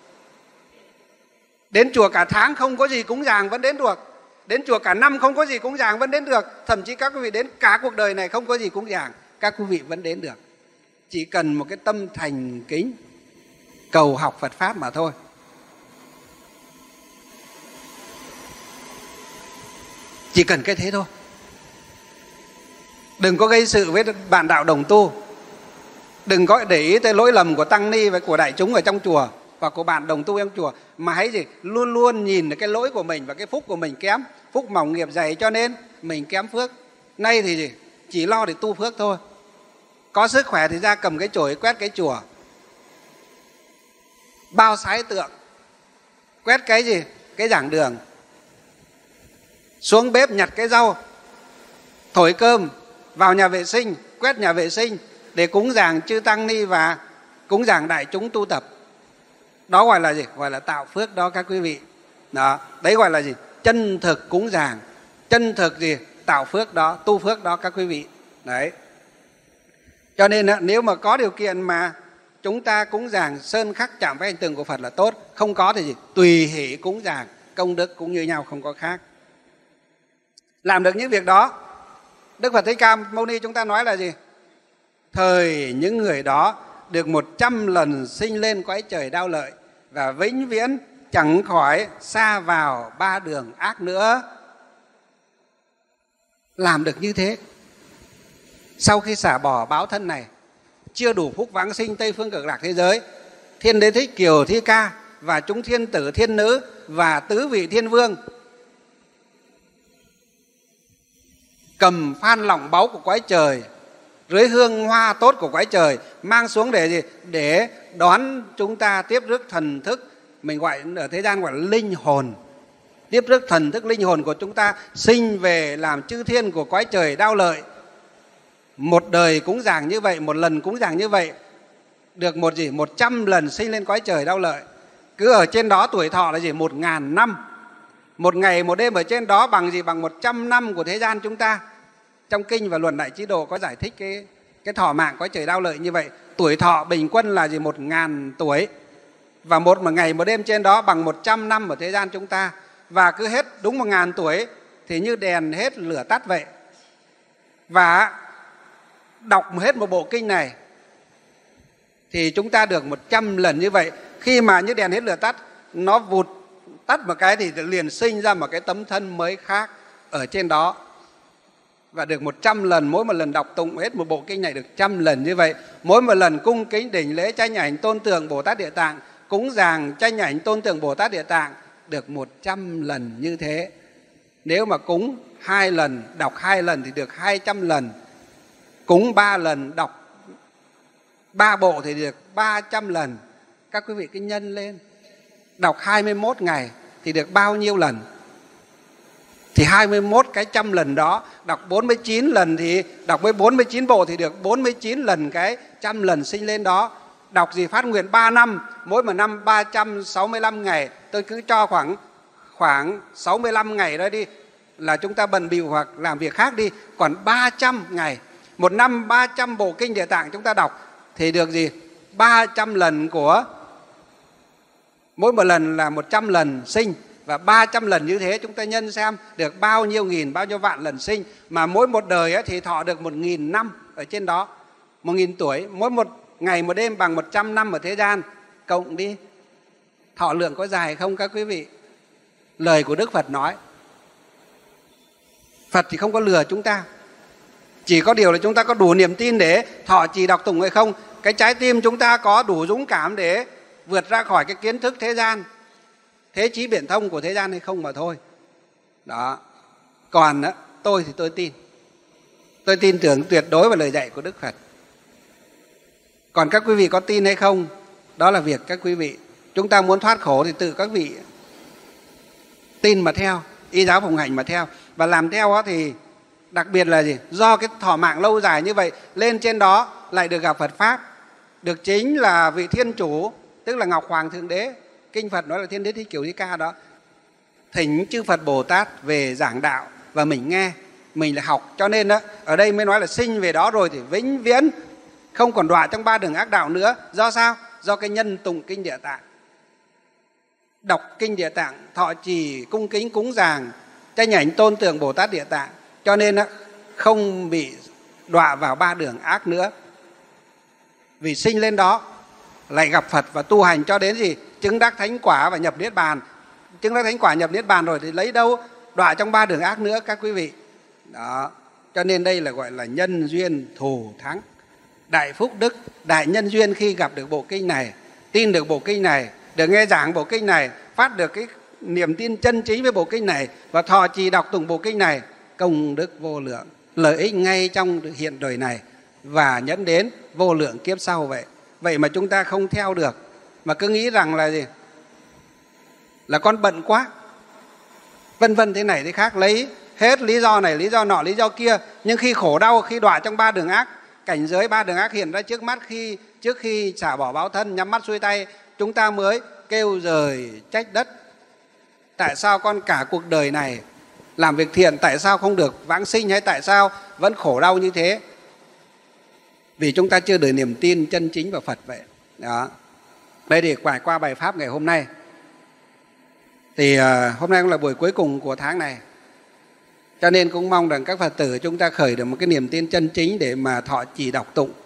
Đến chùa cả tháng không có gì cúng dường vẫn đến được. Đến chùa cả năm không có gì cúng dường vẫn đến được. Thậm chí các quý vị đến cả cuộc đời này không có gì cúng dường, các quý vị vẫn đến được. Chỉ cần một cái tâm thành kính cầu học Phật Pháp mà thôi. Chỉ cần cái thế thôi. Đừng có gây sự với bạn đạo đồng tu, đừng có để ý tới lỗi lầm của tăng ni và của đại chúng ở trong chùa và của bạn đồng tu trong chùa, mà hãy gì luôn luôn nhìn cái lỗi của mình và cái phúc của mình kém, phúc mỏng nghiệp dày cho nên mình kém phước. Nay thì gì chỉ lo để tu phước thôi, có sức khỏe thì ra cầm cái chổi quét cái chùa, bao sái tượng, quét cái gì cái giảng đường, xuống bếp nhặt cái rau, thổi cơm, vào nhà vệ sinh quét nhà vệ sinh để cúng dường chư tăng ni và cúng dường đại chúng tu tập. Đó gọi là gì gọi là tạo phước đó các quý vị. Đó, đấy gọi là gì chân thực cúng dường, chân thực gì tạo phước đó, tu phước đó các quý vị. Đấy, cho nên nếu mà có điều kiện mà chúng ta cúng dường sơn khắc chạm với hình tượng của Phật là tốt, không có thì gì tùy hỷ cúng dường, công đức cũng như nhau, không có khác. Làm được những việc đó, Đức Phật Thích Ca Mâu Ni chúng ta nói là gì thời những người đó được một trăm lần sinh lên cõi trời đau lợi và vĩnh viễn chẳng khỏi sa vào ba đường ác nữa. Làm được như thế, sau khi xả bỏ báo thân này, chưa đủ phúc vãng sinh Tây Phương Cực Lạc thế giới, Thiên Đế Thích Kiều Thi Ca và chúng thiên tử thiên nữ và tứ vị thiên vương cầm phan lọng báu của cõi trời, rưới hương hoa tốt của cõi trời, mang xuống để gì để đón chúng ta tiếp rước thần thức, mình gọi ở thế gian gọi là linh hồn, tiếp rước thần thức linh hồn của chúng ta sinh về làm chư thiên của cõi trời đau lợi. Một đời cúng dường như vậy, một lần cúng dường như vậy được một gì một trăm lần sinh lên cõi trời đau lợi. Cứ ở trên đó tuổi thọ là gì một ngàn năm, một ngày một đêm ở trên đó bằng gì bằng một trăm năm của thế gian chúng ta. Trong kinh và Luận Đại Chí Đồ có giải thích cái cái thọ mạng cõi trời đau lợi như vậy. Tuổi thọ bình quân là gì một ngàn tuổi, và một một ngày một đêm trên đó bằng một trăm năm ở thế gian chúng ta. Và cứ hết đúng một ngàn tuổi thì như đèn hết lửa tắt vậy. Và đọc hết một bộ kinh này thì chúng ta được một trăm lần như vậy. Khi mà như đèn hết lửa tắt, nó vụt tắt một cái thì liền sinh ra một cái tấm thân mới khác ở trên đó. và được một trăm lần, mỗi một lần đọc tụng hết một bộ kinh này được trăm lần như vậy. Mỗi một lần cung kính đỉnh lễ tranh ảnh tôn tượng Bồ Tát Địa Tạng, cúng dường tranh ảnh tôn tượng Bồ Tát Địa Tạng được một trăm lần như thế. Nếu mà cúng hai lần, đọc hai lần thì được hai trăm lần. Cúng ba lần, đọc ba bộ thì được ba trăm lần. Các quý vị cứ nhân lên. Đọc hai mươi mốt ngày thì được bao nhiêu lần? Thì hai mươi mốt cái trăm lần đó, đọc bốn mươi chín lần thì đọc với bốn mươi chín bộ thì được bốn mươi chín lần cái trăm lần sinh lên đó. Đọc gì phát nguyện ba năm, mỗi một năm ba trăm sáu mươi lăm ngày, tôi cứ cho khoảng khoảng sáu mươi lăm ngày đó đi, là chúng ta bận bịu hoặc làm việc khác đi, còn ba trăm ngày. Một năm ba trăm bộ kinh Địa Tạng chúng ta đọc thì được gì? ba trăm lần của, mỗi một lần là một trăm lần sinh, và ba trăm lần như thế chúng ta nhân xem được bao nhiêu nghìn, bao nhiêu vạn lần sinh. Mà mỗi một đời ấy thì thọ được một nghìn năm ở trên đó, một nghìn tuổi. Mỗi một ngày một đêm bằng một trăm năm ở thế gian, cộng đi. Thọ lượng có dài không các quý vị? Lời của Đức Phật nói. Phật thì không có lừa chúng ta. Chỉ có điều là chúng ta có đủ niềm tin để thọ trì đọc tụng hay không. Cái trái tim chúng ta có đủ dũng cảm để vượt ra khỏi cái kiến thức thế gian, thế chí biển thông của thế gian hay không mà thôi. Đó. Còn đó, tôi thì tôi tin. Tôi tin tưởng tuyệt đối vào lời dạy của Đức Phật. Còn các quý vị có tin hay không, đó là việc các quý vị. Chúng ta muốn thoát khổ thì tự các vị tin mà theo, y giáo phụng hành mà theo. Và làm theo đó thì đặc biệt là gì? Do cái thọ mạng lâu dài như vậy, lên trên đó lại được gặp Phật Pháp, được chính là vị Thiên Chủ, tức là Ngọc Hoàng Thượng Đế. Kinh Phật nói là Thiên Đế Thích Kiểu Di Ca đó, thỉnh chư Phật Bồ Tát về giảng đạo và mình nghe, mình là học. Cho nên đó, ở đây mới nói là sinh về đó rồi thì vĩnh viễn không còn đọa trong ba đường ác đạo nữa. Do sao? Do cái nhân tụng kinh Địa Tạng, đọc kinh Địa Tạng, thọ trì cung kính cúng dường tranh ảnh tôn tượng Bồ Tát Địa Tạng, cho nên đó, không bị đọa vào ba đường ác nữa. Vì sinh lên đó lại gặp Phật và tu hành cho đến gì? Chứng đắc thánh quả và nhập niết bàn. Chứng đắc thánh quả nhập niết bàn rồi thì lấy đâu đọa trong ba đường ác nữa các quý vị. Đó. Cho nên đây là gọi là nhân duyên thù thắng. Đại phúc đức, đại nhân duyên khi gặp được bộ kinh này, tin được bộ kinh này, được nghe giảng bộ kinh này, phát được cái niềm tin chân chính với bộ kinh này và thọ trì đọc tụng bộ kinh này, công đức vô lượng, lợi ích ngay trong hiện đời này và nhẫn đến vô lượng kiếp sau vậy. Vậy mà chúng ta không theo được, mà cứ nghĩ rằng là gì? Là con bận quá, vân vân thế này thế khác, lấy hết lý do này, lý do nọ, lý do kia. Nhưng khi khổ đau, khi đọa trong ba đường ác, cảnh giới ba đường ác hiện ra trước mắt, khi trước khi xả bỏ báo thân, nhắm mắt xuôi tay, chúng ta mới kêu rời trách đất. Tại sao con cả cuộc đời này làm việc thiện, tại sao không được vãng sinh, hay tại sao vẫn khổ đau như thế? Vì chúng ta chưa được niềm tin chân chính vào Phật vậy. Đó. Đây thì quải qua bài pháp ngày hôm nay. Thì uh, hôm nay cũng là buổi cuối cùng của tháng này. Cho nên cũng mong rằng các Phật tử chúng ta khởi được một cái niềm tin chân chính để mà thọ trì đọc tụng